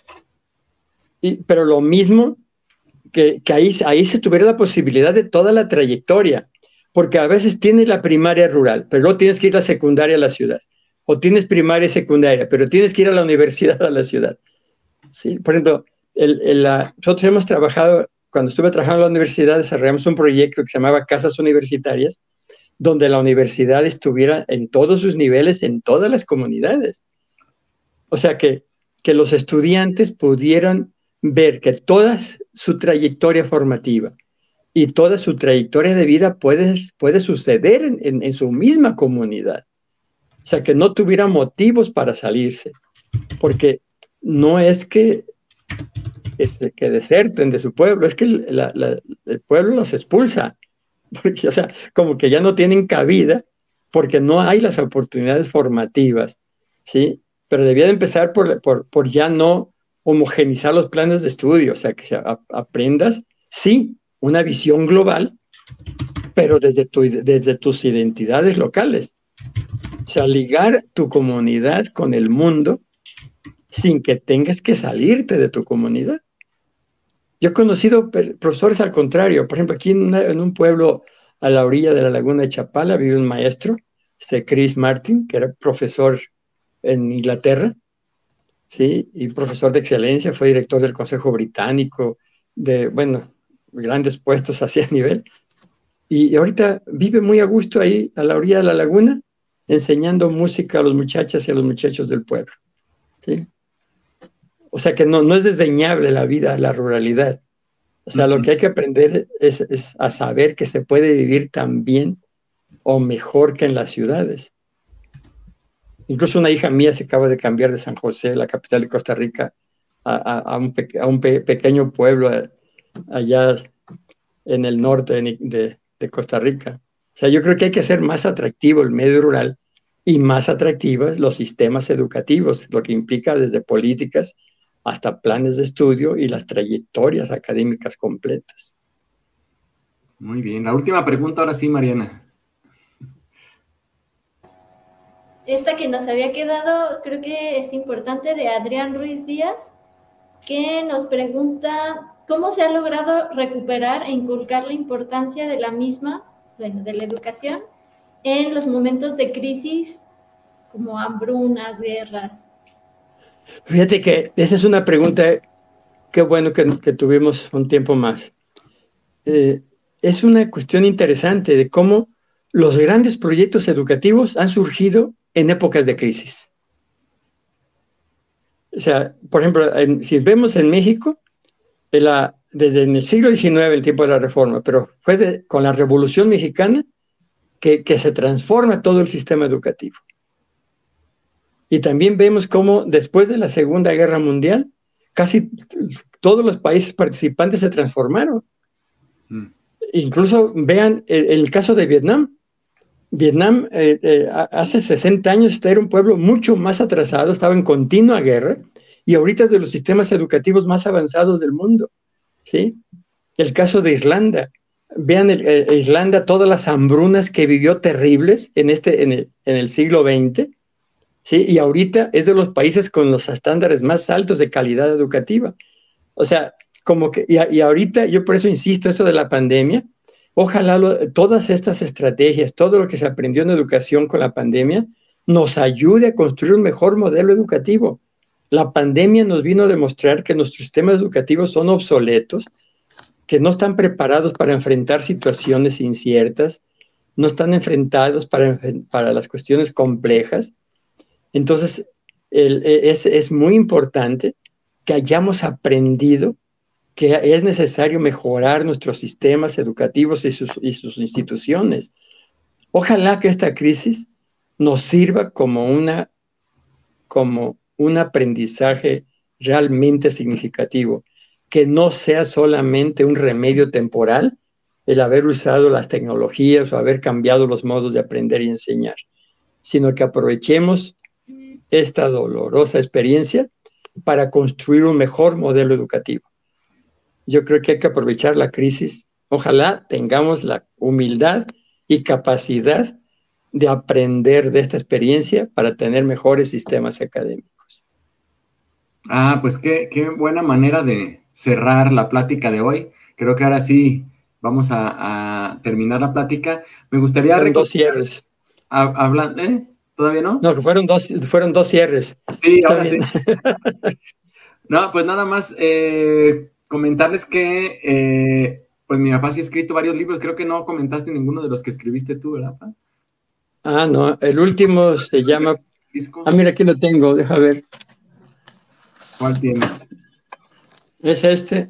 Y, pero lo mismo Que, que ahí, ahí se tuviera la posibilidad de toda la trayectoria, porque a veces tienes la primaria rural, pero luego tienes que ir a la secundaria a la ciudad, o tienes primaria y secundaria, pero tienes que ir a la universidad a la ciudad. ¿Sí? Por ejemplo, el, el, la, nosotros hemos trabajado, cuando estuve trabajando en la universidad, desarrollamos un proyecto que se llamaba Casas Universitarias, donde la universidad estuviera en todos sus niveles, en todas las comunidades. O sea, que, que los estudiantes pudieran ver que toda su trayectoria formativa y toda su trayectoria de vida puede, puede suceder en, en, en su misma comunidad. O sea, que no tuviera motivos para salirse, porque no es que, que, que deserten de su pueblo, es que la, la, el pueblo los expulsa, porque, o sea, como que ya no tienen cabida, porque no hay las oportunidades formativas, ¿sí? Pero debía de empezar por, por, por ya no homogenizar los planes de estudio, o sea, que se a, aprendas, sí, una visión global, pero desde, tu, desde tus identidades locales. O sea, ligar tu comunidad con el mundo sin que tengas que salirte de tu comunidad. Yo he conocido profesores al contrario. Por ejemplo, aquí en, una, en un pueblo a la orilla de la laguna de Chapala vive un maestro, este Chris Martin, que era profesor en Inglaterra, ¿sí? Y profesor de excelencia, fue director del Consejo Británico, de, bueno, grandes puestos así a nivel. Y ahorita vive muy a gusto ahí, a la orilla de la laguna, enseñando música a los muchachas y a los muchachos del pueblo, ¿sí? O sea que no, no es desdeñable la vida, la ruralidad. O sea, uh-huh. Lo que hay que aprender es, es a saber que se puede vivir tan bien o mejor que en las ciudades. Incluso una hija mía se acaba de cambiar de San José, la capital de Costa Rica, a, a, a un, pe, a un pe, pequeño pueblo allá en el norte de, de, de Costa Rica. O sea, yo creo que hay que hacer más atractivo el medio rural y más atractivos los sistemas educativos, lo que implica desde políticas hasta planes de estudio y las trayectorias académicas completas. Muy bien. La última pregunta ahora sí, Mariana. Esta que nos había quedado, creo que es importante, de Adrián Ruiz Díaz, que nos pregunta cómo se ha logrado recuperar e inculcar la importancia de la misma, bueno, de la educación, en los momentos de crisis como hambrunas, guerras. Fíjate que esa es una pregunta, qué bueno que, que tuvimos un tiempo más. Eh, es una cuestión interesante de cómo los grandes proyectos educativos han surgido en épocas de crisis. O sea, por ejemplo, en, si vemos en México, en la, desde en el siglo diecinueve, el tiempo de la Reforma, pero fue de, con la Revolución Mexicana que, que se transforma todo el sistema educativo. Y también vemos cómo después de la Segunda Guerra Mundial, casi todos los países participantes se transformaron. Mm. Incluso vean el, el caso de Vietnam. Vietnam eh, eh, hace sesenta años era un pueblo mucho más atrasado, estaba en continua guerra, y ahorita es de los sistemas educativos más avanzados del mundo, ¿sí? El caso de Irlanda. Vean el, el, Irlanda, todas las hambrunas que vivió terribles en, este, en, el, en el siglo veinte, ¿sí? Y ahorita es de los países con los estándares más altos de calidad educativa. O sea, como que, y, y ahorita, yo por eso insisto, eso de la pandemia, ojalá lo, todas estas estrategias, todo lo que se aprendió en educación con la pandemia, nos ayude a construir un mejor modelo educativo. La pandemia nos vino a demostrar que nuestros sistemas educativos son obsoletos, que no están preparados para enfrentar situaciones inciertas, no están enfrentados para, para las cuestiones complejas. Entonces, el, es, es muy importante que hayamos aprendido que es necesario mejorar nuestros sistemas educativos y sus, y sus instituciones. Ojalá que esta crisis nos sirva como, una, como un aprendizaje realmente significativo, que no sea solamente un remedio temporal el haber usado las tecnologías o haber cambiado los modos de aprender y enseñar, sino que aprovechemos esta dolorosa experiencia para construir un mejor modelo educativo. Yo creo que hay que aprovechar la crisis. Ojalá tengamos la humildad y capacidad de aprender de esta experiencia para tener mejores sistemas académicos. Ah, pues qué, qué buena manera de cerrar la plática de hoy. Creo que ahora sí vamos a, a terminar la plática. Me gustaría fueron dos cierres. Hablan, ¿eh? ¿Todavía no? No, fueron dos, fueron dos cierres. Sí, Está ahora bien. Sí. No, pues nada más eh, comentarles que eh, pues mi papá sí ha escrito varios libros. Creo que no comentaste ninguno de los que escribiste tú, ¿verdad, papá? Ah, no, el último se llama... ¿Disco? Ah, mira, aquí lo tengo, deja ver. ¿Cuál tienes? Es este.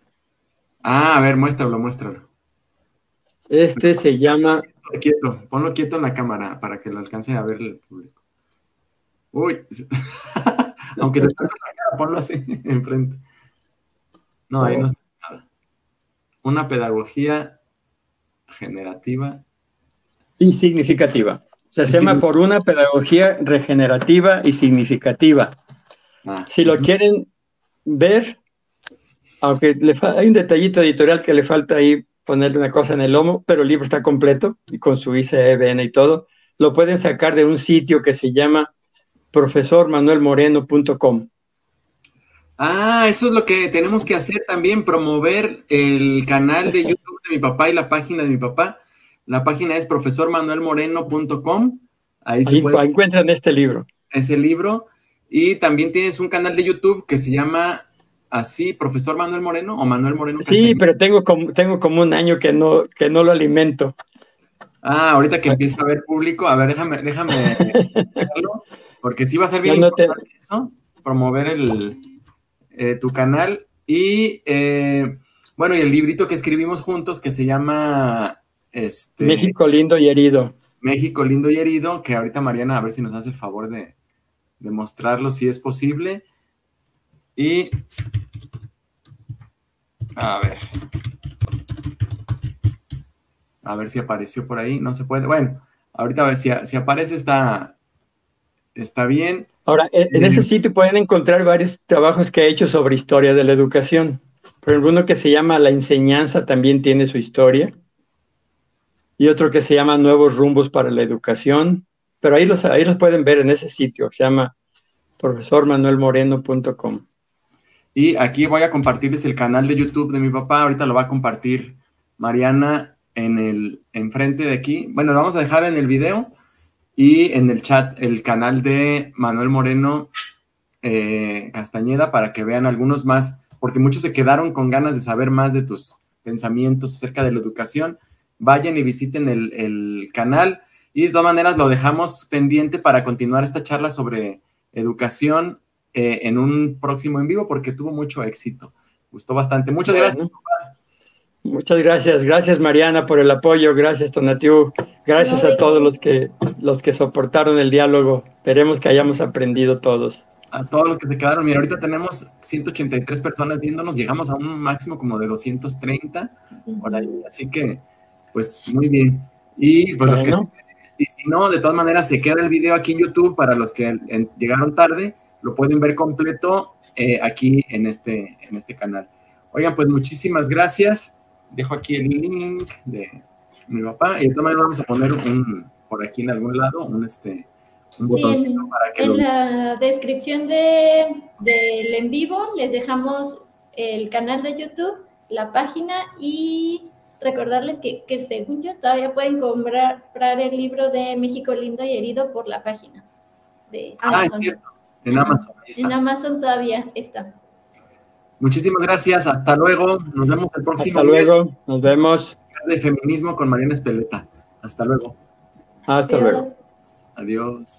Ah, a ver, muéstralo, muéstralo. Este se llama... Quieto, ponlo quieto en la cámara para que lo alcance a ver el público. Uy, aunque te tape la cara, ponlo así enfrente. No, ahí no está nada. Una pedagogía generativa. Y significativa. Se llama por una pedagogía regenerativa y significativa. Ah, si lo uh-huh. quieren ver, aunque le hay un detallito editorial que le falta ahí ponerle una cosa en el lomo, pero el libro está completo y con su I S B N y todo. Lo pueden sacar de un sitio que se llama profesor manuel moreno punto com. Ah, eso es lo que tenemos que hacer también, promover el canal de YouTube de mi papá y la página de mi papá. La página es profesor manuel moreno punto com. Ahí, Ahí se puede... encuentran este libro. Ese libro. Y también tienes un canal de YouTube que se llama así, Profesor Manuel Moreno o Manuel Moreno Castañeda. Sí, pero tengo como, tengo como un año que no, que no lo alimento. Ah, ahorita que empieza a ver público, a ver, déjame, déjame hacerlo, porque sí va a ser bien no, no importante te... eso, promover el, eh, tu canal. Y eh, bueno, y el librito que escribimos juntos que se llama este, México lindo y herido. México lindo y herido, que ahorita Mariana a ver si nos hace el favor de, de mostrarlo si es posible. Y a ver. A ver si apareció por ahí. No se puede. Bueno, ahorita a ver si, si aparece está, está bien. Ahora, en ese sitio pueden encontrar varios trabajos que he hecho sobre historia de la educación. Por ejemplo, uno que se llama La enseñanza también tiene su historia. Y otro que se llama Nuevos rumbos para la educación. Pero ahí los, ahí los pueden ver en ese sitio que se llama profesor manuel moreno punto com. Y aquí voy a compartirles el canal de YouTube de mi papá. Ahorita lo va a compartir Mariana en el enfrente de aquí. Bueno, lo vamos a dejar en el video y en el chat el canal de Manuel Moreno eh, Castañeda para que vean algunos más, porque muchos se quedaron con ganas de saber más de tus pensamientos acerca de la educación. Vayan y visiten el, el canal y de todas maneras lo dejamos pendiente para continuar esta charla sobre educación eh, en un próximo en vivo porque tuvo mucho éxito. Gustó bastante. Muchas Bueno. gracias, papá. Muchas gracias, gracias Mariana por el apoyo, gracias Tonatiu, gracias a todos los que, los que soportaron el diálogo, esperemos que hayamos aprendido todos. A todos los que se quedaron, mira, ahorita tenemos ciento ochenta y tres personas viéndonos, llegamos a un máximo como de doscientos treinta, por ahí, así que, pues, muy bien. Y pues bueno. los que, y si no, de todas maneras, se queda el video aquí en YouTube para los que en, llegaron tarde, lo pueden ver completo eh, aquí en este, en este canal. Oigan, pues muchísimas gracias. Dejo aquí el link de mi papá y de todas maneras vamos a poner un, por aquí en algún lado, un, este, un botoncito sí, en, para que en lo... la descripción de, del en vivo les dejamos el canal de YouTube, la página y recordarles que, que según yo todavía pueden comprar, comprar el libro de México lindo y herido por la página de Amazon. Ah, es cierto, en Amazon. Ahí está. En Amazon todavía está. Muchísimas gracias, hasta luego, nos vemos el próximo Hasta luego, mes. Nos vemos. De feminismo con Mariana Espeleta. Hasta luego. Hasta Adiós. luego. Adiós.